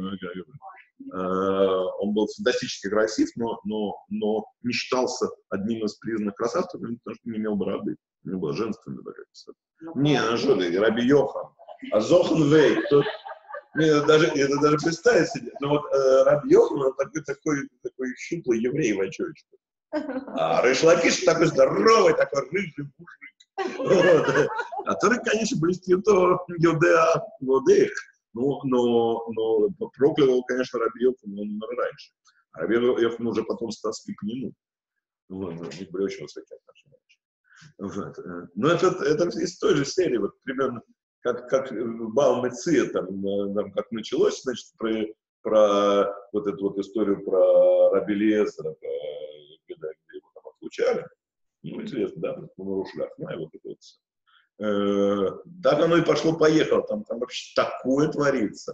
S1: Он был фантастически красив, но не считался одним из признанных красавцев, потому что не имел бороды. У него была женственная такая красота. Не, ну что ты, Раби Йохан. А Зохан Вей, это даже представить себе. Но вот Раби Йохан такой щуплый еврей в очечку. А Рейш Лакиш такой здоровый, такой рыжий мужик. Вот. Который, конечно, блестит то Юдеа Модех, но проклял, конечно, Раби Йоханан, он умер раньше. А Раби Йоханан уже потом спасли к нему. Вот, у них были очень высокие отношения. Вот. Но это из той же серии, вот примерно как Баал Меция, там, как началось, значит, про вот эту вот историю про Раби Элиэзера, когда его там отлучали. Ну, известно, да, Муру Шляхна, и вот это вот все. Так оно и пошло-поехало, там вообще такое творится.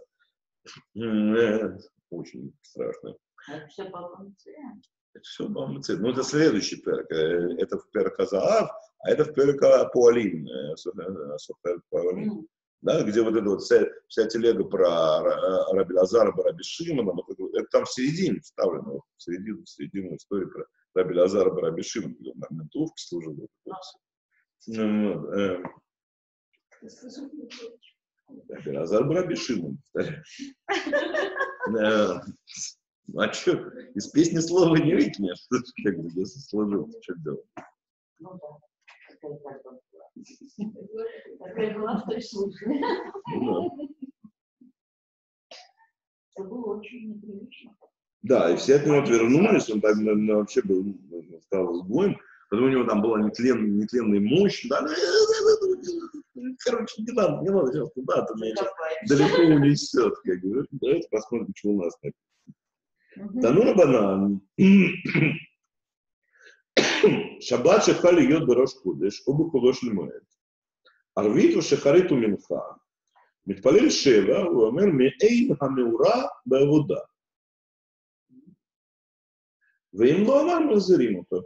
S1: Очень страшно.
S2: Это все Баал Меция.
S1: Это все Баал Меция. Ну, это следующий перек. Это в перек Заав, а это в перек Пуалим. Да, где вот эта вот вся телега про Раби Лазара, Раби Шимона, это там в середине вставлено, в середину истории про Раби Лазара, Раби Шимона, где он на ментовке служил. Раби Лазар, Раби Шимон, повторяю. А что, из песни слова не выкинешь, как бы, если служил, что делать?
S2: Ну да, такая была в той службе. Это было очень непривычно.
S1: Да, и все от него отвернулись, он там вообще стал изгоем, потому что у него там была нетленная мощь, да, короче, не надо сейчас туда, то меня далеко унесет, как бы. Давайте посмотрим, что у нас так. Танура банан. Шаббат шехали йод брош кудеш, оба кудош лимоэд. Арвиту шехариту минха. מתפלל שבע, הוא אומר, מעין המאורה בעבודה. ואם לא אמר, מחזירים אותו.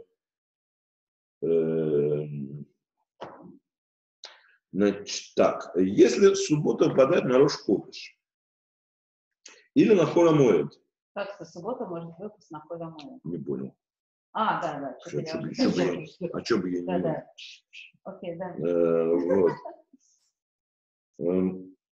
S1: Значит, так, если суббота выпадает на Рош Ходеш или на Хол ха-Моэд.
S2: Как что суббота может выпасть на Хол ха-Моэд?
S1: Не понял.
S2: А, да.
S1: А что бы я не понял?
S2: Да. Окей, да.
S1: Вот.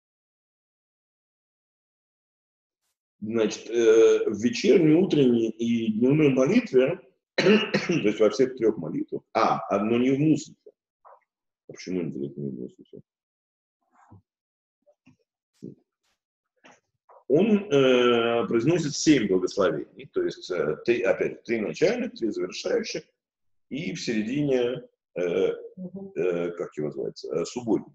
S1: Значит, в вечерней, утренней и дневной молитве, то есть во всех трех молитвах, но не в Мусафе. А почему не в Мусафе? Он произносит 7 благословений, то есть опять 3 начальных, 3 завершающих, и в середине, как его называется, субботник.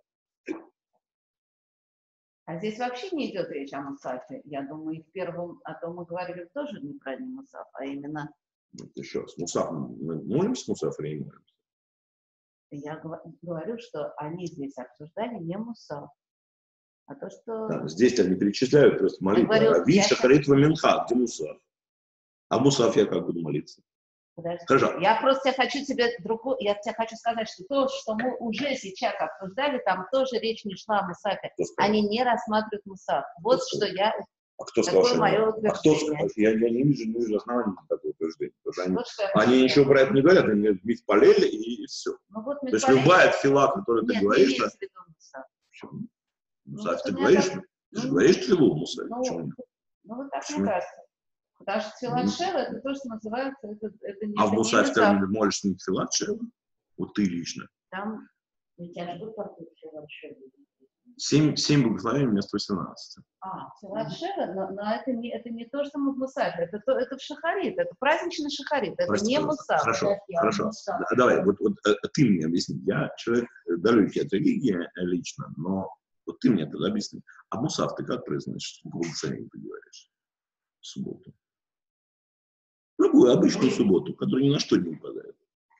S2: А здесь вообще не идет речь о Мусафе. Я думаю, в первом, о том мы говорили тоже не про Мусаф, а именно
S1: Еще раз, мусаф, мы молимся мусаф или не молимся?
S2: Я говорю, что они здесь обсуждали не мусаф, а то, что...
S1: Да, здесь они перечисляют просто молитву. Рави, шахарит, ваминха, где мусаф? А мусаф я как буду молиться?
S2: Подожди.
S1: Хорошо.
S2: Я просто хочу сказать, что то, что мы уже сейчас обсуждали, там тоже речь не шла о мусафе. Они не рассматривают мусаф. Вот что я...
S1: А кто сказал, что
S2: мое
S1: а кто сказал? Я не вижу оснований такого утверждения. Они ничего про это не говорят, они говорят, митпалели и все.
S2: Ну, вот
S1: то есть любая тфила, которую ты говоришь...
S2: Нет, не мусаф.
S1: Почему? Мусаф ты говоришь? Ты же говоришь тфилу мусаф.
S2: Ну, вот так мне кажется. Потому что тфилат шева это то, что называется... Это не,
S1: а в мусафе ты молишься не тфилат шева? Вот ты лично.
S2: Там...
S3: У тебя ждут такой тфилат шева.
S1: 7 благословений вместо 18.
S2: Тфилат шева, но это не то, что мы в мусафе. Это в шахарит. Это праздничный шахарит. Это не мусаф.
S1: Хорошо. Давай, вот ты мне объясни. Я человек далекий от религии лично, но вот ты мне тогда объясни. А мусаф ты как произносишь? Сколько благословений ты говоришь в субботу? Любую обычную субботу, которая ни на что не упадает.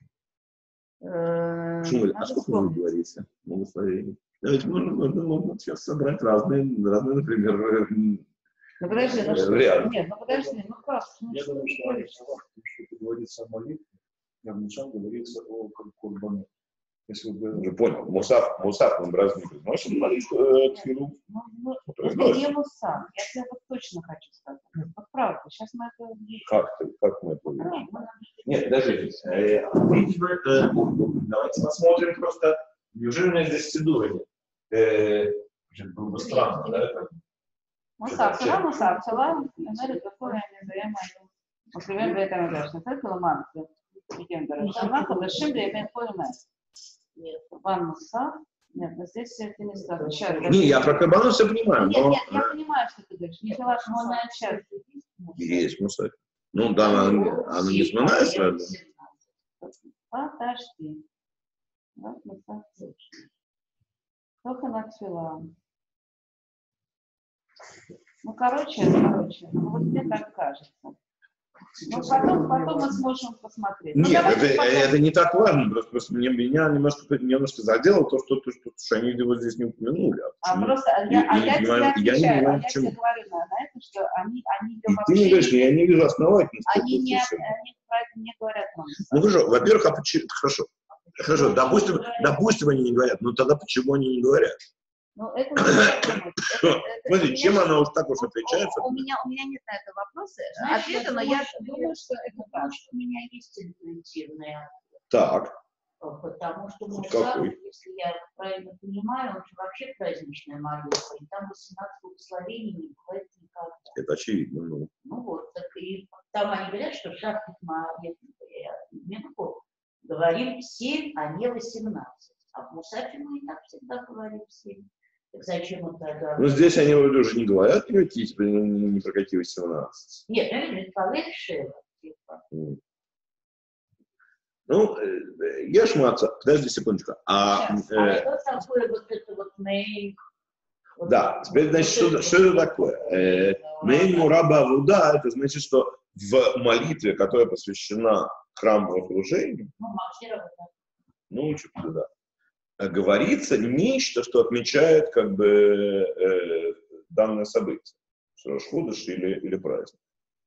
S1: Почему? А сколько вы говорите? Благословений. Давайте можно сейчас собрать разные, например,
S2: ну, подожди,
S1: варианты.
S2: Нет, ну подожди, ну как?
S5: Я думаю, что говорится о молитве, вначале говорится о курбане. Если вы
S1: понял, мусаф мы разве не произносим молитву тфилу?
S2: Это не мусаф, я тебе вот точно хочу сказать. Вот правда, сейчас мы это...
S1: Как мы это видим? Нет, подождите. Давайте посмотрим просто. Неужели у меня здесь сидура нет? Было бы странно, да?
S2: Мусаф, салам, энергия такое, не даем мою. Например, в этом даже. Это ламанцы. Идем дальше. Шамаха, дашим, да имеем понимать. Нет, ван мусаф. Нет, здесь это не сказано.
S1: Не, я про карбану все понимаю.
S2: Нет, я понимаю, что ты говоришь. Не желаешь мусаф.
S1: Есть мусаф. Ну, да, она не сминает сразу.
S2: Подожди. Вот мусаф точно. Только на тфила. Ну, короче, вот мне так кажется. Ну, потом мы сможем посмотреть.
S1: Нет, это не так важно, просто меня немножко задело то, что они его здесь не упомянули.
S2: Я тебе говорю на это, что они
S1: и ты мне говоришь, я не вижу основательности.
S2: Они про это не говорят.
S1: Ну, хорошо, во-первых, хорошо, допустим, они не говорят, но тогда почему они не говорят?
S2: Ну, это не
S1: смотри, чем она уж так уж отличается?
S2: У меня нет на это вопроса, ответа, но я думаю, что это так.
S3: У меня есть интуитивный ответ.
S1: Так.
S3: Потому что мусаф, если я правильно понимаю, он же вообще праздничная молитва, и там 18 благословений не бывает никогда.
S1: Это очевидно. Ну
S3: вот, так и там они говорят, что шахтик говорим 7, а не 18. А в мусафе мы и так всегда говорим 7. Так зачем он тогда?
S1: Ну, здесь они уже не говорят ни про какие 18.
S3: Нет, это Палет Шева.
S1: Ну, Ешмаца, подожди секундочку.
S3: А что такое вот это вот мейн?
S1: Да, теперь, значит, что это такое? Мейн Мураба Авуда, это значит, что в молитве, которая посвящена храмовому служению, ну, что-то да, говорится нечто, что отмечает как бы данное событие, Рош-ходеш или праздник.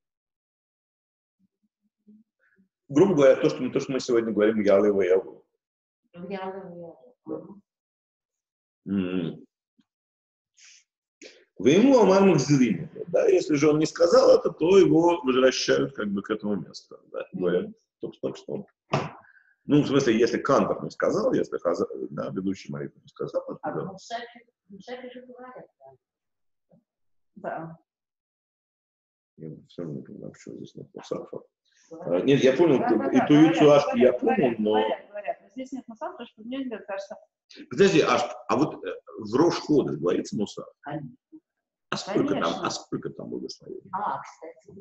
S1: Грубо говоря, то, что мы сегодня говорим Ялыва Яву. Вы ему Амар Махзирим. Да, если же он не сказал это, то его возвращают как бы к этому месту. Да, говорят, стоп. Ну, в смысле, если Кантор не сказал, если да, ведущий молитву не сказал, то
S3: а мусафи же говорят,
S2: да.
S1: Я все равно не понимаю, почему здесь нет мусафа. Нет, я понял, интуицию Ашки я понял, но...
S2: Говорят. Здесь нет мусафа, потому что мне кажется...
S1: Подожди, а вот в Рош-ходеш говорится мусаф? А сколько там благословений?
S3: Кстати,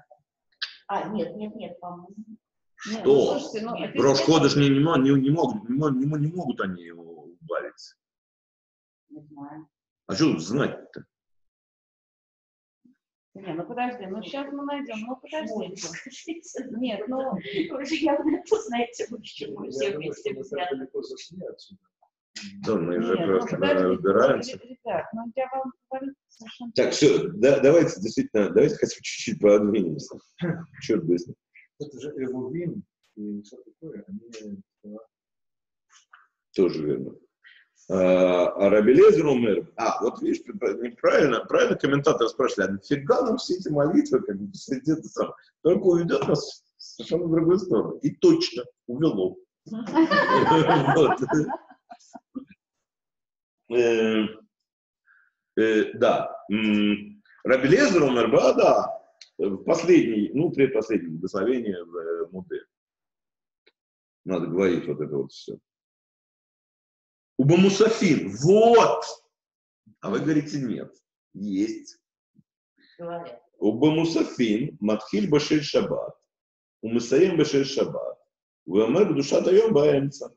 S3: нет, по-моему.
S1: Что? В Рош-ходеш не могут они его убавить.
S3: Не знаю.
S1: А что тут знать-то?
S2: Не, ну подожди, ну сейчас мы найдем, ну подождите. Нет, ну...
S3: Вы же явно это знаете больше, чем мы все
S5: Я думаю,
S3: вместе
S5: что мы так
S3: взяли.
S5: далеко зашли отсюда.
S1: Да, мы же
S2: Нет, ну
S1: просто
S2: подождите,
S1: разбираемся.
S2: ребят, ну я вам говорю совершенно...
S1: Так, все, давайте действительно, давайте хотя бы чуть-чуть продвинемся. Черт быстро.
S5: Это же Эвувим и все такое, они...
S1: Тоже верно. А Раби Элиэзер умер. Вот видишь, правильно комментаторы спрашивали, а нафига нам все эти молитвы, как бы, среди это самое, только уведет нас в совершенно другую сторону. И точно увело. Да. Раби Элиэзер умер, да. Последний, предпоследнее благословение в Муде. Надо говорить вот это вот все. Уба Мусафин, вот! А вы говорите нет. Есть.
S3: Говорят.
S1: Уба Мусафин, Матхиль Башель Шаббат, Умысаем Башель Шаббат, Уэмэр душа даем баэмца.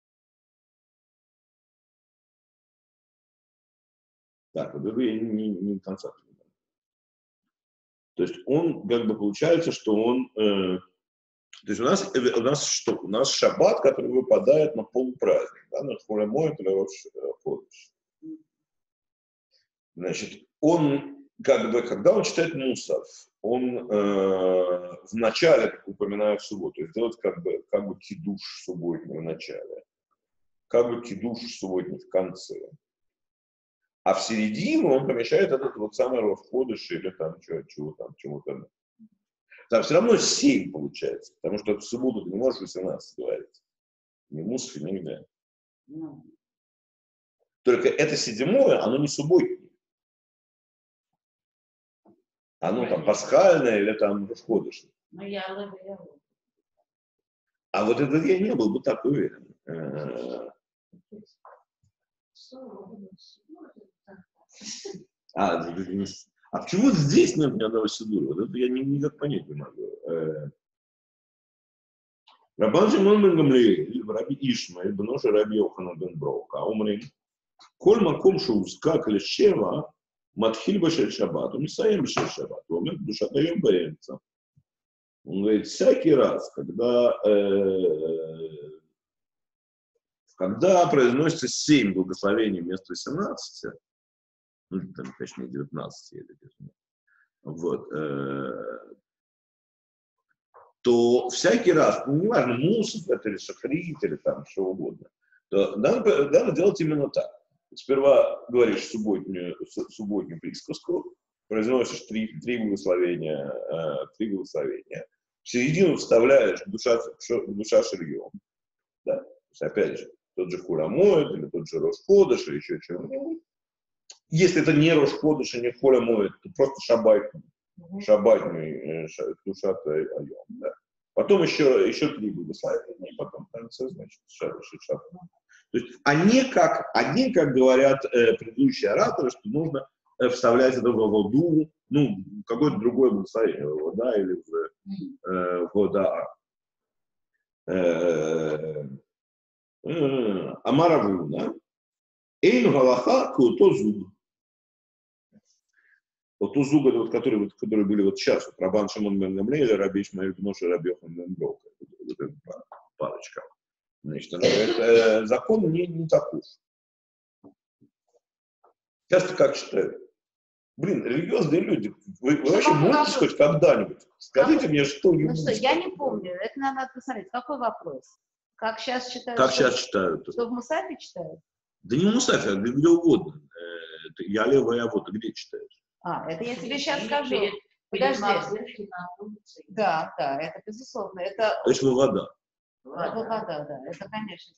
S1: Так, вот это я не конца понимаю. То есть он, как бы получается, что он... то есть у нас шаббат, который выпадает на полупраздник, да, на Хурэмоэд или Рош Ходеш. Значит, он, как бы, когда он читает Мусав, он в начале, как упоминает субботу, то есть делает как бы кидуш субботний в начале, как бы кидуш субботний в конце. А в середину он помещает этот вот самый Рош Ходеш или там чего-то. Там все равно 7 получается, потому что в субботу ты не можешь 18 говорить. Ни Мусафе, нигде. Только это 7-е, оно не субботнее. Оно там пасхальное или там Ходеш. А вот это я не был бы так уверен. А почему здесь нет ни одного сидура? Вот это я никак понять не могу. Рабан Шимон бен Гамлиэль, Раби Ишмаэль, бноша Раби Йоханан бен Брока, умрим. Коль маком шоускак лешева, матхиль башель шаббат, умисаем башель шаббат, умер душа даем баэмца. Он говорит, всякий раз, когда произносится 7 благословений вместо 18, точнее 19, вот, то всякий раз, неважно, Мусав это или Шахрит, или там что угодно, то надо делать именно так. Сперва говоришь субботнюю присказку, произносишь три благословения, в середину вставляешь душа ширьем, да, то есть, опять же, тот же Хурэмоэд, или тот же Рош Ходеш, или еще чего-нибудь. Если это не Рош Ходеш и не Хурэмоэд, то просто шаббатный душа айом, да. Потом еще 3 благословения, и потом в конце, значит, шаббат. То есть они как говорят предыдущие ораторы, что нужно вставлять это в воду, какое-то другое благословение, в вода или в вода. Амаравуна, эйн галаха куто зуб. Вот ту зубы, вот, которые были вот сейчас, вот, Рабан Шимон бен Гамлиэль, Раби Ишмаэль бноша Раби Йоханан бен Брока, вот эта парочка. Значит, закон не таков. Сейчас-то как считают? Религиозные люди, вы вообще можете хоть когда-нибудь? Скажите мне что-нибудь.
S2: Ну что, я не помню, это надо посмотреть. Какой вопрос? Как сейчас читают?
S1: Как сейчас читают?
S2: Что в Мусафе читают?
S1: Да не в Мусафе, а где угодно. Я левая, вот ты где читаешь?
S2: Это я тебе сейчас скажу. Подожди. Да, это безусловно. Это...
S1: То есть вода.
S2: Вода, да, это конечно.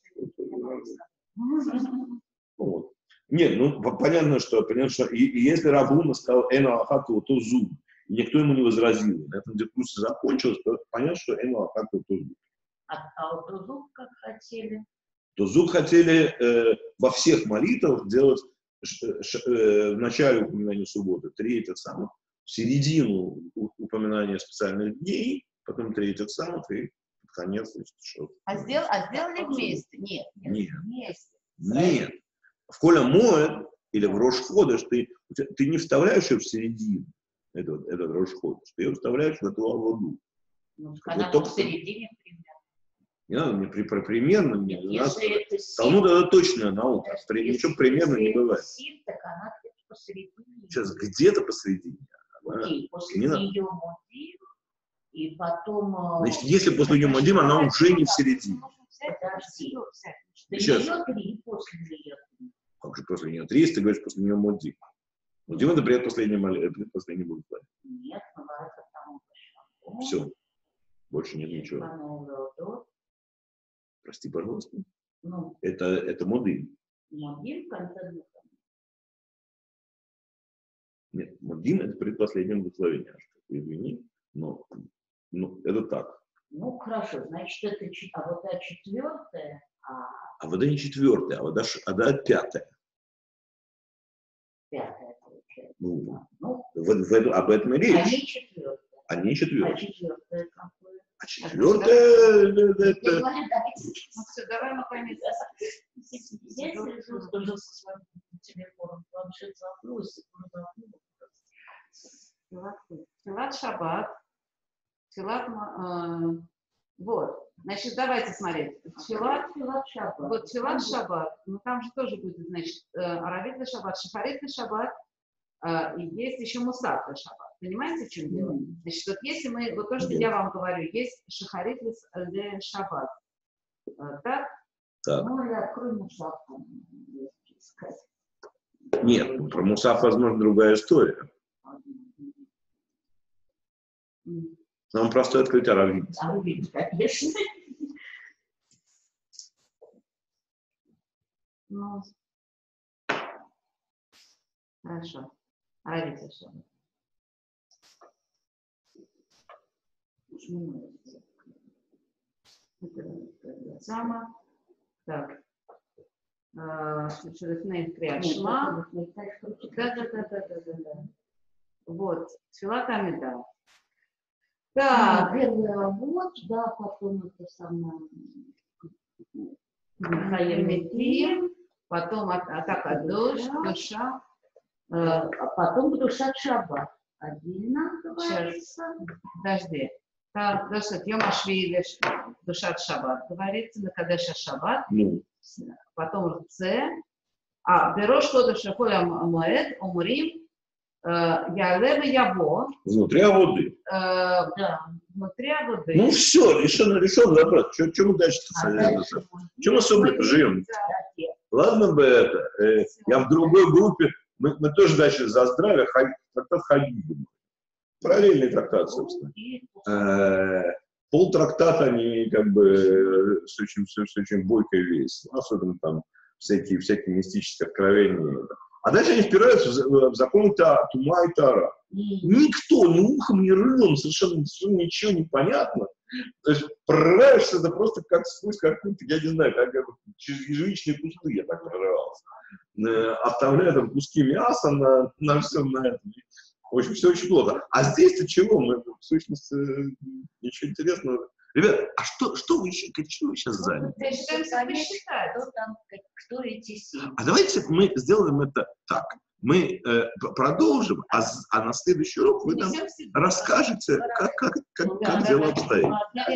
S1: Вот. Нет, понятно, что и если Рабуна сказал «Эна Ахаку то зуб», и никто ему не возразил, на этом дискуссия закончилась, то понятно, что «Эна Ахаку то зуб».
S3: А вот Тузук как хотели?
S1: Тузук хотели во всех молитвах делать в начале упоминания субботы 3 в середину упоминания специальных дней, потом 3 и под конец.
S2: Сделали вместе? Нет. Вместе.
S1: Нет. В Коль Моэд или в Рош Ходеш ты не вставляешь ее в середину, этот Рош-Ходеш, ты ее вставляешь в эту аводу.
S3: Ну,
S1: Вот
S3: она
S1: только-
S3: посередине примерно.
S1: Не надо мне примерно, мне
S3: Нет,
S1: не надо.
S3: если это син,
S1: Талмуд это точная наука, ничего примерно не
S3: если
S1: бывает.
S3: это син, так она где-то посередине.
S1: Сейчас где-то посередине.
S3: Окей, после
S1: не
S3: нее мудим, и потом...
S1: Значит, если после нее мадим, она уже не в середине.
S3: Подожди. До
S1: Сейчас.
S3: нее 3, после нее 3.
S1: Как же после нее 3, если ты говоришь после нее мадим? Мадим это предпоследний будет.
S3: Нет, бывает потому что...
S1: Все. Больше нет ничего. Прости, пожалуйста.
S3: Ну,
S1: Это мадим.
S3: мудим в конце двух.
S1: Нет, мадим это предпоследнее благословение. Извини, но это так.
S3: Ну, хорошо, значит, это а вот та четвертая,
S1: А вода не четвертая, а вода пятая.
S3: пятая получается.
S1: Ну,
S3: Ну,
S1: об этом и речь.
S3: они четвертая.
S1: Они
S3: А
S1: четвертая.
S3: четвертая какое?
S1: А четвертая это...
S2: Ну все, давай мы поймем.
S3: Я сижу тоже со своим телефоном, планшет запросит,
S2: Тфилат Шаббат. Вот. Значит, давайте смотреть. Тфилат
S3: Шаббат.
S2: Вот Тфилат Шаббат. Ну там же тоже будет, значит, Аравит ле Шаббат, Шахарит ле Шаббат. И есть еще Мусaf ле Шаббат. Понимаете, в чем дело? Значит, вот если мы, вот то, что я вам говорю, есть Шахарит ле Шаббат. Так?
S1: Так.
S3: Ну, я открою Мусав.
S1: Нет, про Мусав, возможно, другая история. Нам просто открыть Аравит.
S3: Аравит, конечно.
S2: Ну, хорошо. Аравит ле Шаббат. Это само. Так. Шерифней Криашма. Да. Вот. Тфилат Амида. Так.
S3: Первый работ, да, потом это самое...
S2: Хаемитим. Потом атака душа.
S3: А потом Душат Шаббат. Отдельно говорится.
S2: Подожди. Так, Йома Швили Душат Шаббат говорится, на Кадеша Шаббат. Потом Ц. Берош Ходеша Холя Моэд, Умрим, Ялеве Яво.
S1: Внутри воды.
S2: Да, внутри воды.
S1: Ну все, решен вопрос. Что мы дальше-то советуемся? Чем особо живем? Ладно бы это. Я в другой группе, мы тоже дальше за здравие, трактат Хагигим. Параллельный трактат, собственно. Полтрактата они как бы с очень бойкой весью. Особенно там всякие мистические откровения. А дальше они впираются в законы Тума и Тара. Никто ни ухом, ни рылом, совершенно ничего не понятно. То есть прорываешься, это просто как сквозь какую-то, я не знаю, как через ежевичные кусты я так прорывался. Оставляя там куски мяса на всем на этом. В общем, все очень плохо. А здесь-то чего? Мы, в сущности, ничего интересного. Ребят, а что вы сейчас заняты?
S3: Кто эти 7?
S1: А давайте мы сделаем это так. Мы продолжим, а на следующий урок вы нам расскажете, как дело обстоит.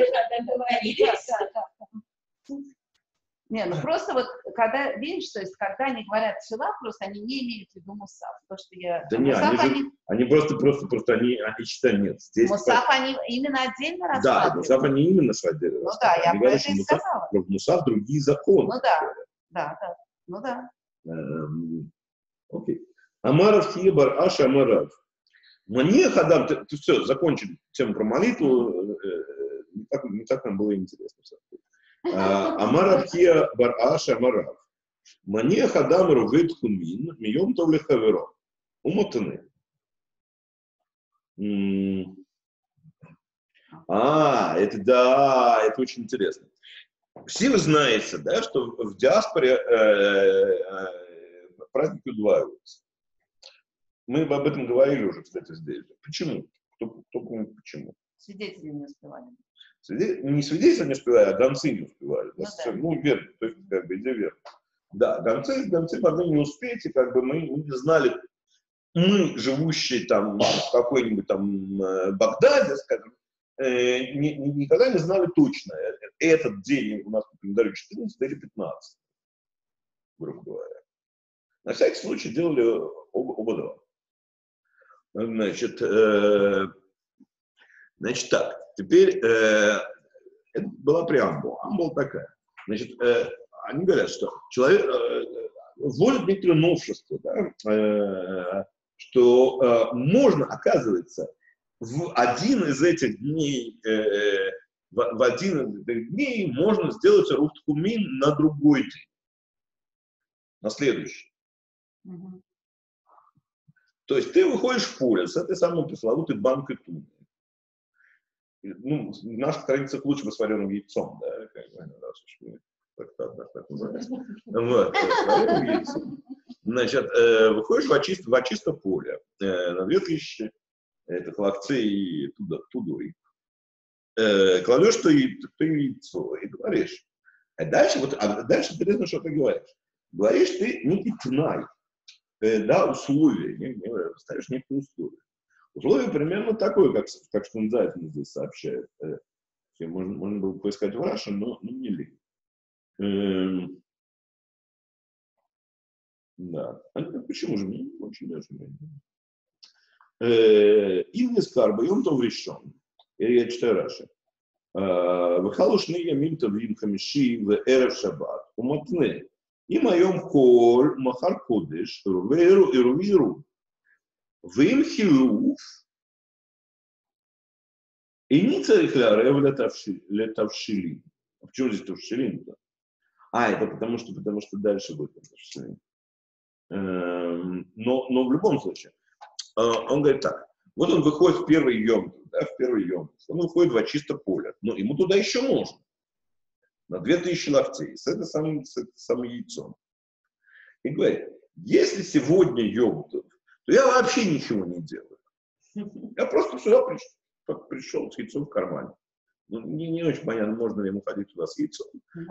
S2: Не, ну просто вот, когда, видишь, то есть, когда они говорят Тфила, просто они не имеют в виду Мусав. То, что я...
S1: Да нет, они просто они считают, нет. Здесь
S2: Мусав они именно отдельно рассматривают.
S1: Да, Мусав они именно рассматривают.
S2: Ну да, я про это и сказала.
S1: Мусав другие законы.
S2: Ну да.
S1: Окей. Амаров Хибар Аша Амарав. Мне Хадам, ты все, закончим тему про молитву. Не так нам было интересно. Амарав Хия Бар Аша Амарав. Мне Хадам Рувит Хумин Мием Товле Хаверо. Умотаны. Это очень интересно. Все вы знаете, да, что в диаспоре праздники удваиваются. Мы об этом говорили уже, кстати, здесь. Почему? Кто помнит почему?
S2: Свидетели не успевали.
S1: Не свидетели не успевали, а гонцы не успевали.
S2: Ну,
S1: верно, то есть, как бы, идея верна. Да, гонцы могли не успеть, и как бы мы не знали, мы, живущие там в какой-нибудь там Багдаде, скажем, никогда не знали точно, этот день у нас по календарю 14 или 15, грубо говоря. На всякий случай делали оба два. Значит, так, теперь это была преамбула. Преамбула такая. Значит, они говорят, что человек вводит некоторые новшества, да, что можно, оказывается, в один из этих дней, в один из этих дней можно сделать рух тхумин на другой день, на следующий.
S2: Мгм.
S1: То есть ты выходишь в поле с этой самой пресловутой банкой туны. Ну, в наших традициях лучше бы с вареным яйцом, да, как бы, раз уж мы так называем. Вот, с вареным яйцом. Значит, выходишь в очисто поле на 2000 этих локтей тудой. Кладешь то яйцо и говоришь. А дальше интересно, что ты говоришь. Говоришь ты некий тнай, да, условия, ставишь некие условия. Условие примерно такое, как Штензайтен здесь сообщает. Можно было поискать в Раши, но не лень. Да. Почему же? Очень даже. Инни скарба, йом то решен. Я читаю Раши. Выхалушны ямим тавим хамиши в эрев шаббат. Уматне. И моем кол махар кодеш рувейру и рувейру. Вим хилуф. И не царих лярев летавшилин. А почему здесь тавшилин-то? Это потому что дальше будет тавшилин. Но в любом случае, он говорит так. Вот он выходит в первый йом, да, он выходит в чисто поле. Но ему туда еще можно. На 2000 локтей. С этим самым яйцом. И говорит, если сегодня йом, то я вообще ничего не делаю. Я просто сюда пришел с яйцом в кармане. Ну, не очень понятно, можно ли ему ходить туда с яйцом.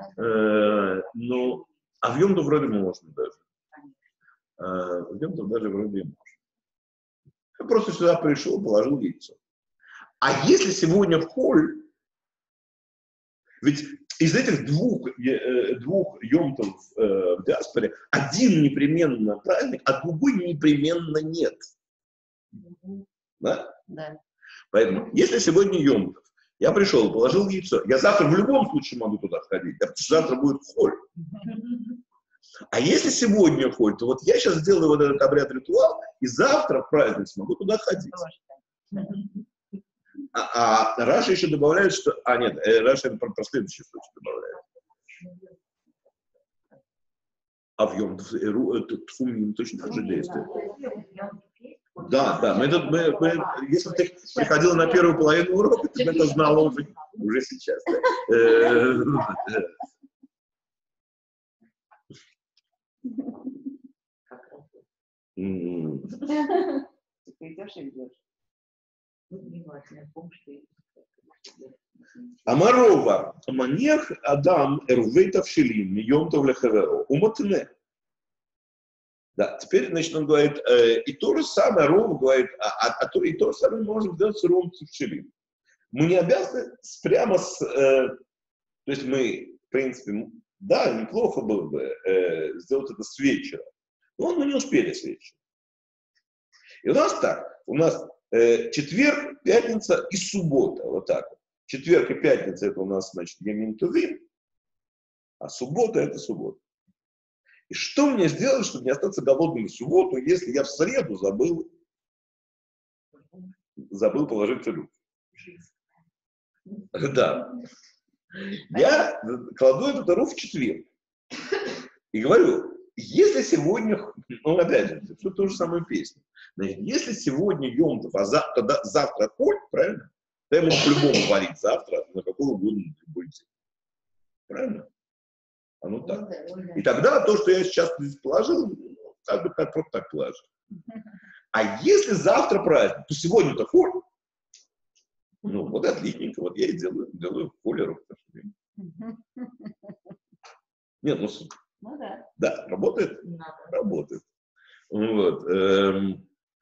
S1: Но, а в йом-то вроде можно даже. В йом-то даже вроде можно. Я просто сюда пришел, положил яйцо. А если сегодня в холь, ведь из этих двух йомтов в диаспоре один непременно праздник, а другой непременно нет. Да?
S2: Да.
S1: Поэтому, если сегодня йомтов, я пришел, положил яйцо, я завтра в любом случае могу туда ходить, потому что завтра будет холь. А если сегодня холь, то вот я сейчас сделаю вот этот обряд-ритуал, и завтра в праздник смогу туда ходить. А Раша еще добавляет, что... нет, Раша про следующий случай добавляет. А в Йом Тфумим точно так же действует. Да, если бы ты приходила на первую половину урока, ты бы это знала уже сейчас.
S2: Ты идешь и идешь.
S1: Амарова, манех Адам эрвейтав шилим, йомтов лехаверо, умотне. Да, теперь, значит, он говорит, и то же самое, Рова говорит, и то же самое можно сделать с Ровом Цившилим. Мы не обязаны прямо то есть мы, в принципе, да, неплохо было бы сделать это с вечера, но мы не успели с вечера. И у нас так, четверг, пятница и суббота, вот так вот. Четверг и пятница это у нас, значит, Ямин Тувим, а суббота это суббота. И что мне сделать, чтобы не остаться голодным в субботу, если я в среду забыл положить целюк? Да. Я кладу эту тару в четверг. И говорю, если сегодня, опять же, все ту же самую песню. Значит, если сегодня Йом-Тов, а завтра холь, правильно? То я могу по-любому варить завтра на какой угодно любой день. Правильно? Оно так. И тогда то, что я сейчас здесь положил, как бы просто так положил. А если завтра праздник, то сегодня-то холь. Вот отличненько. Вот я и делаю холеру. Нет,
S2: да.
S1: Да, работает?
S2: Надо.
S1: Работает. Вот.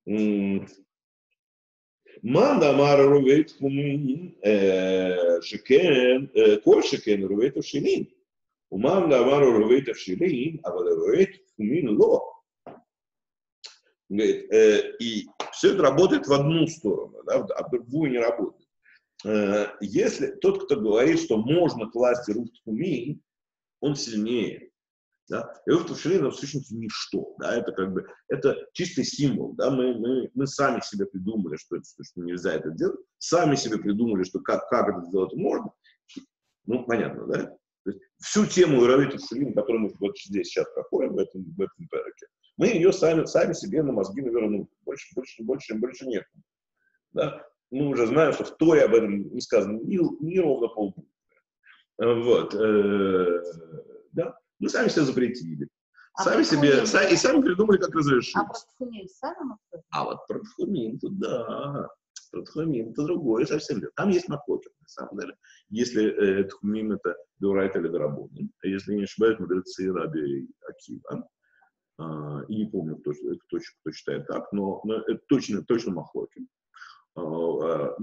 S1: Ман амар ровей тхумин шекен, коль шекен ровей тавшилин. Уман амар ровей тавшилин, а ровей тхумин ло. Говорит, и все это работает в одну сторону, да, а в другую не работает. Если тот, кто говорит, что можно класть руф тхумин, он сильнее. Да? И руф тавшилин в сущности ничто. Да? Это как бы это чистый символ. Да? Мы сами себе придумали, что нельзя это делать. Сами себе придумали, что как это сделать можно. Ну, понятно, да? То есть, всю тему руф тавшилин, которую мы вот здесь сейчас проходим, в этом переке, мы ее сами себе на мозги навернули. Больше нет. Да? Мы уже знаем, что в Торе об этом не сказано ни ровно полбуквы. Вот. Да? Мы сами себе запретили. Сами придумали, как разрешить.
S2: А про тхумин сами мы?
S1: А вот про тхумин-то, да. Про тхумин это другое совсем. Там есть махлокет, на самом деле. Если тхумин это деорайта или дарабоним, а если не ошибаюсь, мудрецы Раби Акива. И не помню, кто считает так, но это точно махлокет. Но,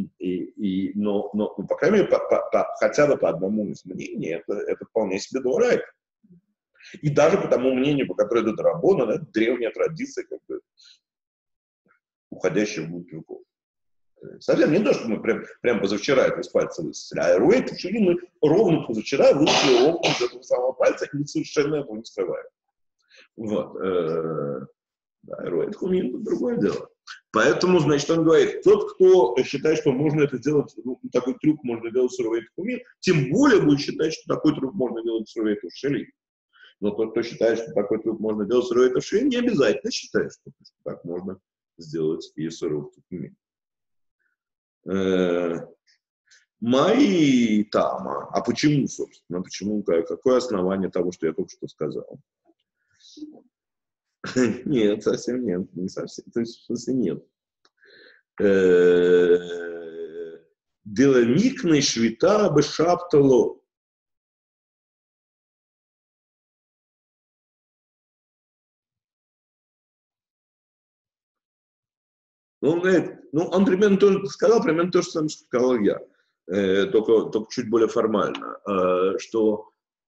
S1: по крайней мере, хотя бы по одному из мнений, это вполне себе деорайта. И даже по тому мнению, по которому это дарабоним, это древняя традиция, как бы, уходящая в глубь веков. Совсем не то, что мы прям позавчера это из пальца высосали, а руэй тавшилин мы ровно позавчера высосали ровно из этого самого пальца, и мы совершенно этого не скрываем. Вот. Да, руэй тхумин — это другое дело. Поэтому, значит, он говорит, тот, кто считает, что можно это сделать, такой трюк можно делать с руэй тхумин, тем более будет считать, что такой трюк можно делать с руэй тавшилин. Но тот, кто считает, что такой трюк можно делать с руэй тавшилин, не обязательно считает, что так можно сделать и с руэй тхумин. Мои тама. А почему, собственно? Почему? Какое основание того, что я только что сказал? Нет, совсем нет. Не совсем. То есть, в смысле, нет. Деламикный швита бешаптало. Он говорит, он примерно тоже сказал, примерно то же самое, что сказал я. Только чуть более формально. Что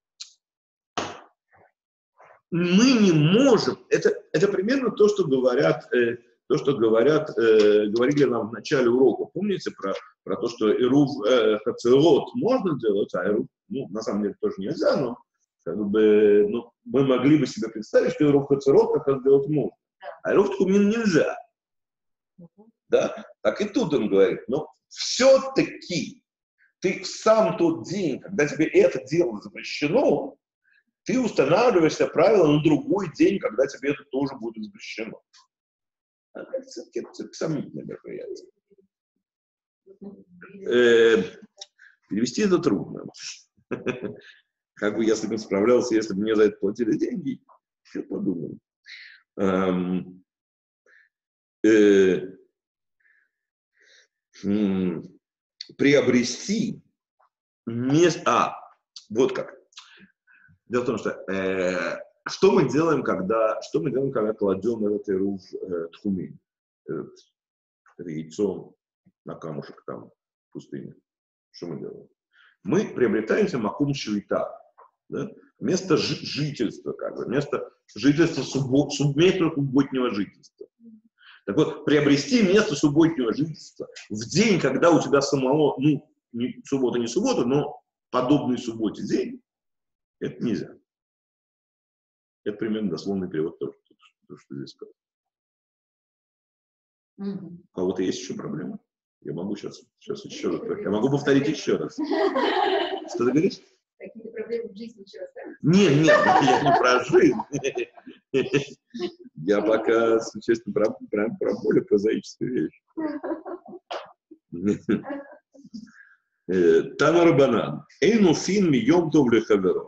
S1: мы не можем, это примерно то, что говорили нам в начале урока. Помните про то, что Эрув Хацерот можно делать, а Эрув, на самом деле тоже нельзя, но как бы, мы могли бы себе представить, что Эрув Хацерот как раз делать можно. А Эрув тхумин нельзя. Да? Так и тут он говорит, но все-таки ты в сам тот день, когда тебе это дело запрещено, ты устанавливаешься правила на другой день, когда тебе это тоже будет запрещено. Это сомнительное мероприятие. Перевести это трудно. Как бы я с этим справлялся, если бы мне за это платили деньги, я подумал. Приобрести место. Вот как. Дело в том, что мы делаем, когда кладем этот эрув тхумин, это яйцо на камушек там в пустыне. Что мы делаем? Мы приобретаем себе макум швита, да? Место жительства, как бы, место жительства субботнего жительства. Так вот, приобрести место субботнего жительства в день, когда у тебя самого, суббота не суббота, но подобный субботе день, это нельзя. Это примерно дословный перевод того, что здесь сказано. У кого-то есть еще проблемы? Я могу сейчас еще раз. Я могу повторить еще раз. Что ты говоришь?
S4: Какие-то проблемы в жизни еще остались?
S1: Нет, я не про жизнь. Я пока, честно, про более прозаическую вещь. Тана Рабанан. Эйну фин мием тов лехаверо.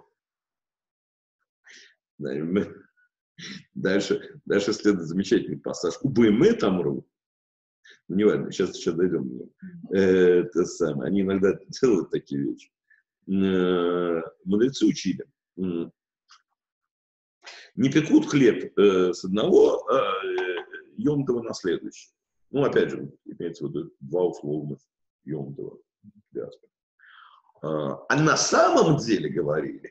S1: Дальше следует замечательный пассаж. Убойме тамру. Не важно, сейчас дойдем. Это самое. Они иногда делают такие вещи. Мудрецы учили. Не пекут хлеб с одного Йом-Това на следующий. Ну, опять же, имеется в виду два условных Йом-Това. А на самом деле говорили,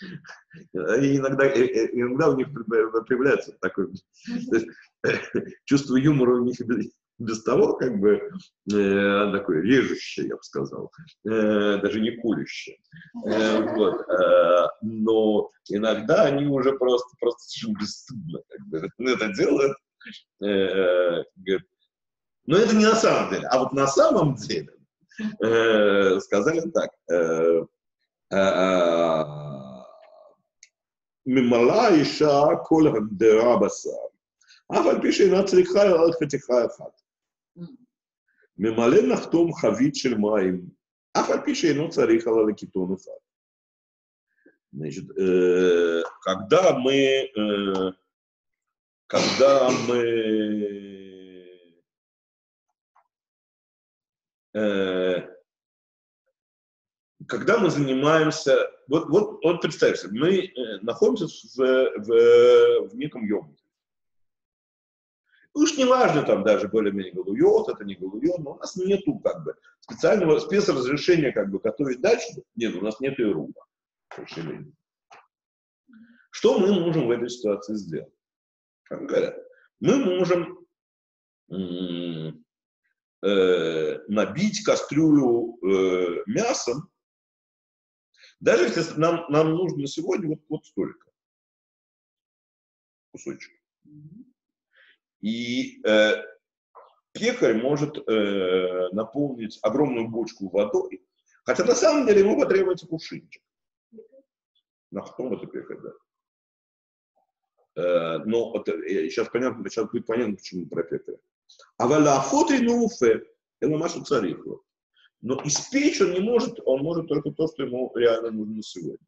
S1: иногда у них проявляется такое, то есть, чувство юмора у них без того, как бы, такое режущее, я бы сказал, даже не колющее. Вот. Но иногда они уже просто совершенно бесстыдно как бы, это делают. Но это не на самом деле. А вот на самом деле сказали так. Мимала иша коль гдера басар. אף על פי שאינה צריכה על חתיכה אחת. ממלא נחתום חבית של מים, אף על פי שאינו צריך על לכיתון אחד. Значит, когда мы занимаемся, вот представьте, мы находимся в неком йоме. Уж не важно, там даже более-менее галуйот, это не галуйот, но у нас нету как бы специального спецразрешения как бы готовить дальше. Нет, у нас нету и руба. Что мы можем в этой ситуации сделать? Как говорят, мы можем набить кастрюлю мясом, даже если нам нужно сегодня вот столько кусочек. И пекарь может наполнить огромную бочку водой, хотя на самом деле ему потребуется кувшинчик. На том это пекарь, да. Но сейчас будет понятно, почему про пекаря. А валяфотри нуфе, это машу цариху. Но испечь он не может, он может только то, что ему реально нужно сегодня.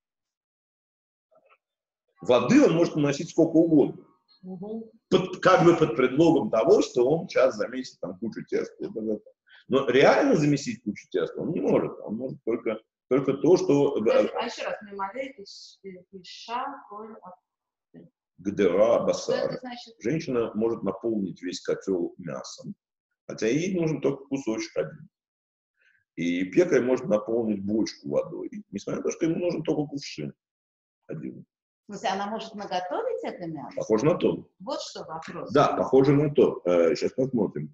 S1: Воды он может наносить сколько угодно. Как бы под предлогом того, что он сейчас замесит там кучу теста. Но реально замесить кучу теста он не может. Он может только то, что...
S2: А еще раз, мимале иша коль
S1: гдера басар. Женщина может наполнить весь котел мясом, хотя ей нужен только кусочек один. И пекарь может наполнить бочку водой, несмотря на то, что ему нужен только кувшин один.
S2: В смысле, она может наготовить это мясо?
S1: Похоже на то.
S2: Вот что вопрос.
S1: Да, похоже на то. Сейчас посмотрим.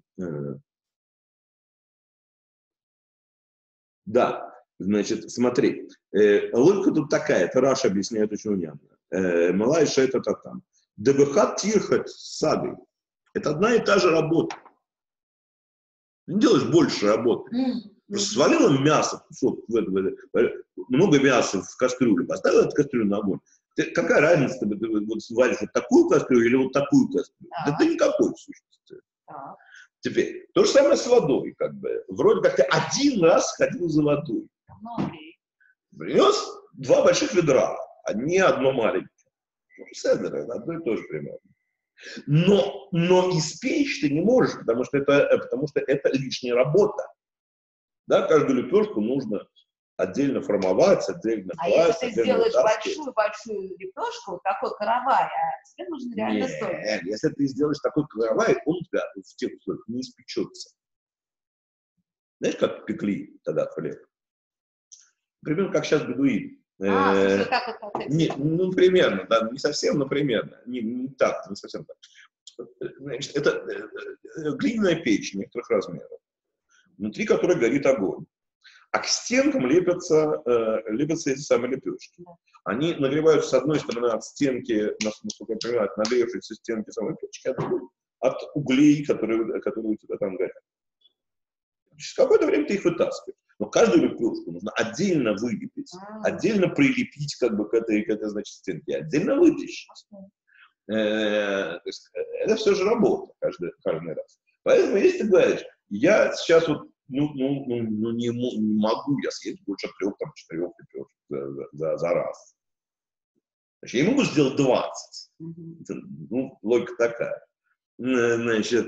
S1: Да, значит, смотри. Логика тут такая, это Раша объясняет очень внятно. Малай шейта татам. Дебехат тирхат садой. Это одна и та же работа. Не делаешь больше работы. Свалила мясо, кусок, много мяса в кастрюлю, поставила эту кастрюлю на огонь. Какая разница, ты вот сваришь вот такую кастрюлю или вот такую кастрюлю? Да ты никакой в сущности. Теперь, то же самое с водой, как бы. Вроде как ты один раз ходил за водой. Принес 2 больших ведра, а не одно маленькое. Седер, одно и то же примерно. Но испечь ты не можешь, потому что это лишняя работа. Да, каждую лепешку нужно отдельно формовать, отдельно класть.
S2: А если ты сделаешь большую лепешку, такой каравай, а тебе нужно реально столько.
S1: Нет, если ты сделаешь такой каравай, он у тебя в тех условиях не испечется. Знаешь, как пекли тогда хлеб? Примерно как сейчас бедуин.
S2: Слушай, как это?
S1: Ну, примерно, да, не совсем, но примерно. Не так, не совсем так. Значит, это глиняная печь некоторых размеров, внутри которой горит огонь. А к стенкам лепятся эти самые лепешки. Они нагреваются с одной стороны от стенки, насколько я понимаю, от нагревшейся стенки самой печки, а другой от углей, которые у тебя там горят. Через какое-то время ты их вытаскиваешь. Но каждую лепешку нужно отдельно вылепить, отдельно прилепить как бы к этой значит, стенке, отдельно вытащить. То есть, это все же работа каждый раз. Поэтому, если ты говоришь, я сейчас вот не могу я съесть больше 3-4 лепешек за раз. Значит, я не могу сделать 20. Ну, логика такая. Значит,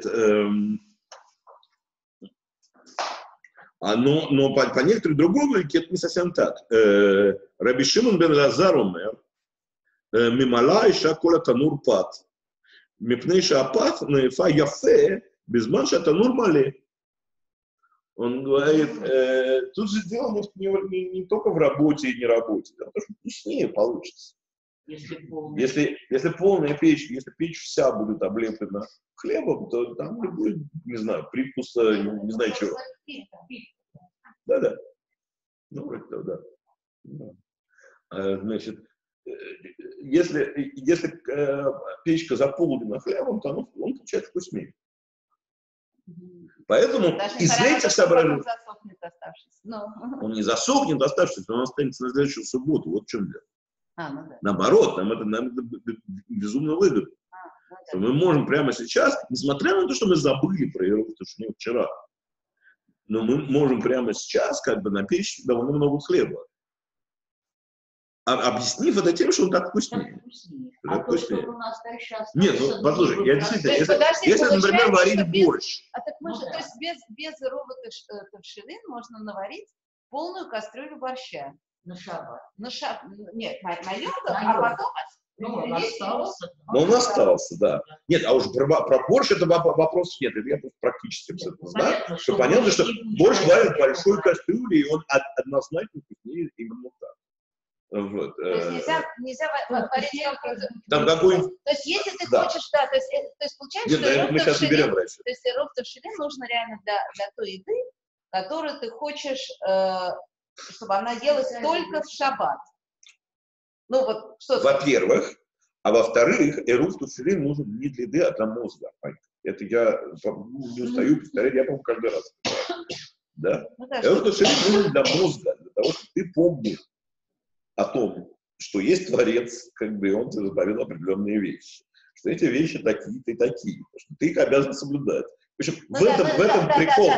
S1: но по некоторой другой логике это не совсем так. Раби Шимон бен Элазар умер, мимала иша кола танур пат. Мипнейша апат, наифа яфе, безман шата нурмале. Он говорит, тут же дело не только в работе и не работе, а то, что вкуснее получится. Если полная печь, если печь вся будет облеплена хлебом, то там не будет, не знаю, привкуса, не знаю чего. Да-да. Ну, вроде того, да. Значит, если печка заполнена хлебом, то он получается вкуснее. Поэтому
S2: даже
S1: из этих соображений... Он не засохнет, оставшись, но он останется на следующую субботу. Вот в чем дело.
S2: Ну да.
S1: Наоборот, нам это безумно выгодно. Что мы можем прямо сейчас, несмотря на то, что мы забыли про Эрув Тушним вчера, но мы можем прямо сейчас как бы напечь довольно много хлеба. Объяснив это тем, что он так вкуснее.
S3: А то, что у нас сейчас...
S1: Нет, ну, послушай, я действительно, если например, варить борщ.
S2: Так мы же, то есть без Эрува Товшилин можно наварить полную кастрюлю борща.
S3: На шаббат.
S2: Нет, на йом, а потом...
S3: Он остался.
S1: Но он остался, да. Нет, а уж про борщ это вопрос нет. Это я практически абсолютно знаю. Что понятно, что борщ варят в большой кастрюле, и он однозначно вкуснее именно так. Вот.
S2: То есть нельзя варить
S1: там какой...
S2: То есть если ты хочешь, да, то есть получается,
S1: нет,
S2: что
S1: мы сейчас не берем раньше.
S2: То есть Эров Товшилин нужно реально для той еды, которую ты хочешь, чтобы она елась только в шаббат. Ну вот что.
S1: Во-первых, а во-вторых, Эрув Товшилин нужен не для еды, а для мозга. Это я не устаю повторять, я, по-моему, каждый раз. Да? Эрув Товшилин нужен для мозга, для того, чтобы ты помнил о том, что есть Творец, как бы он тебе заповедал определенные вещи. Что эти вещи такие-то и такие. Что ты их обязан соблюдать. В общем, в этом прикол.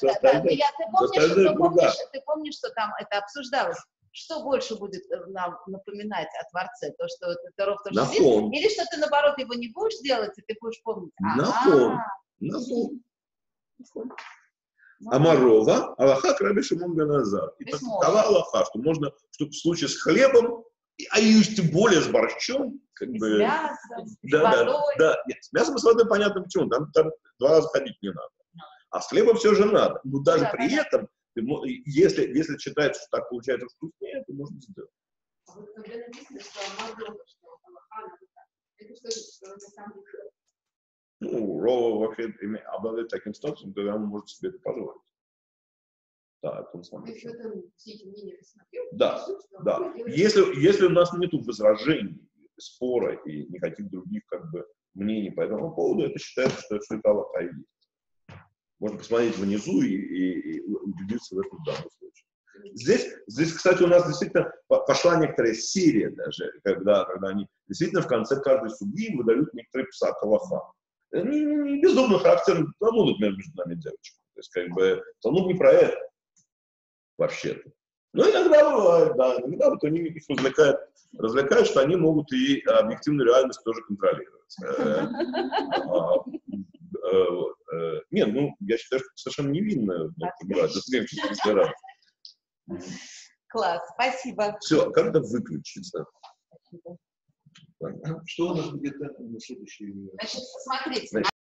S2: Ты помнишь, что там это обсуждалось? Что больше будет нам напоминать о Творце? То, что это Эров Товшилин? Или что ты, наоборот, его не будешь делать, и ты будешь помнить?
S1: На фон. Амарова, Аллаха Раби Шимон бен Азар. И такова Аллаха, что можно, что в случае с хлебом, а и тем более с борщом, как
S2: и
S1: бы...
S2: с мясом,
S1: да. Нет, с мясом и с водой понятно почему, там 2 раза ходить не надо. А с хлебом все же надо. Но даже при этом, если считается, что так получается вкуснее, то можно сделать.
S4: А вот когда написано, что Амарова, что Аллаха, это что на самом деле?
S1: Ну, Рова вообще обладает таким статусом, когда он может себе это позволить. Да, это он сам.
S4: Еще там все эти мнения рассмотрел.
S1: Да, да. Если у нас нет возражений, спора и никаких других как бы мнений по этому поводу, это считается, что это Аллаха есть. Можно посмотреть внизу и убедиться в этом в данном случае. Здесь, кстати, у нас действительно пошла некоторая серия даже, когда они действительно в конце каждой судьи выдают некоторые псак Аллаха. Не безумно характерный Талмуд между нами девочек. То есть, как бы, Талмуд не про это, вообще-то. Но иногда бывает, да, иногда вот они их развлекают, что они могут и объективную реальность тоже контролировать. Нет, ну, я считаю, что это совершенно невинно.
S2: Класс, спасибо.
S1: Все, когда выключится?
S2: Спасибо.
S5: Что у нас будет на следующий?
S2: Значит, смотрите.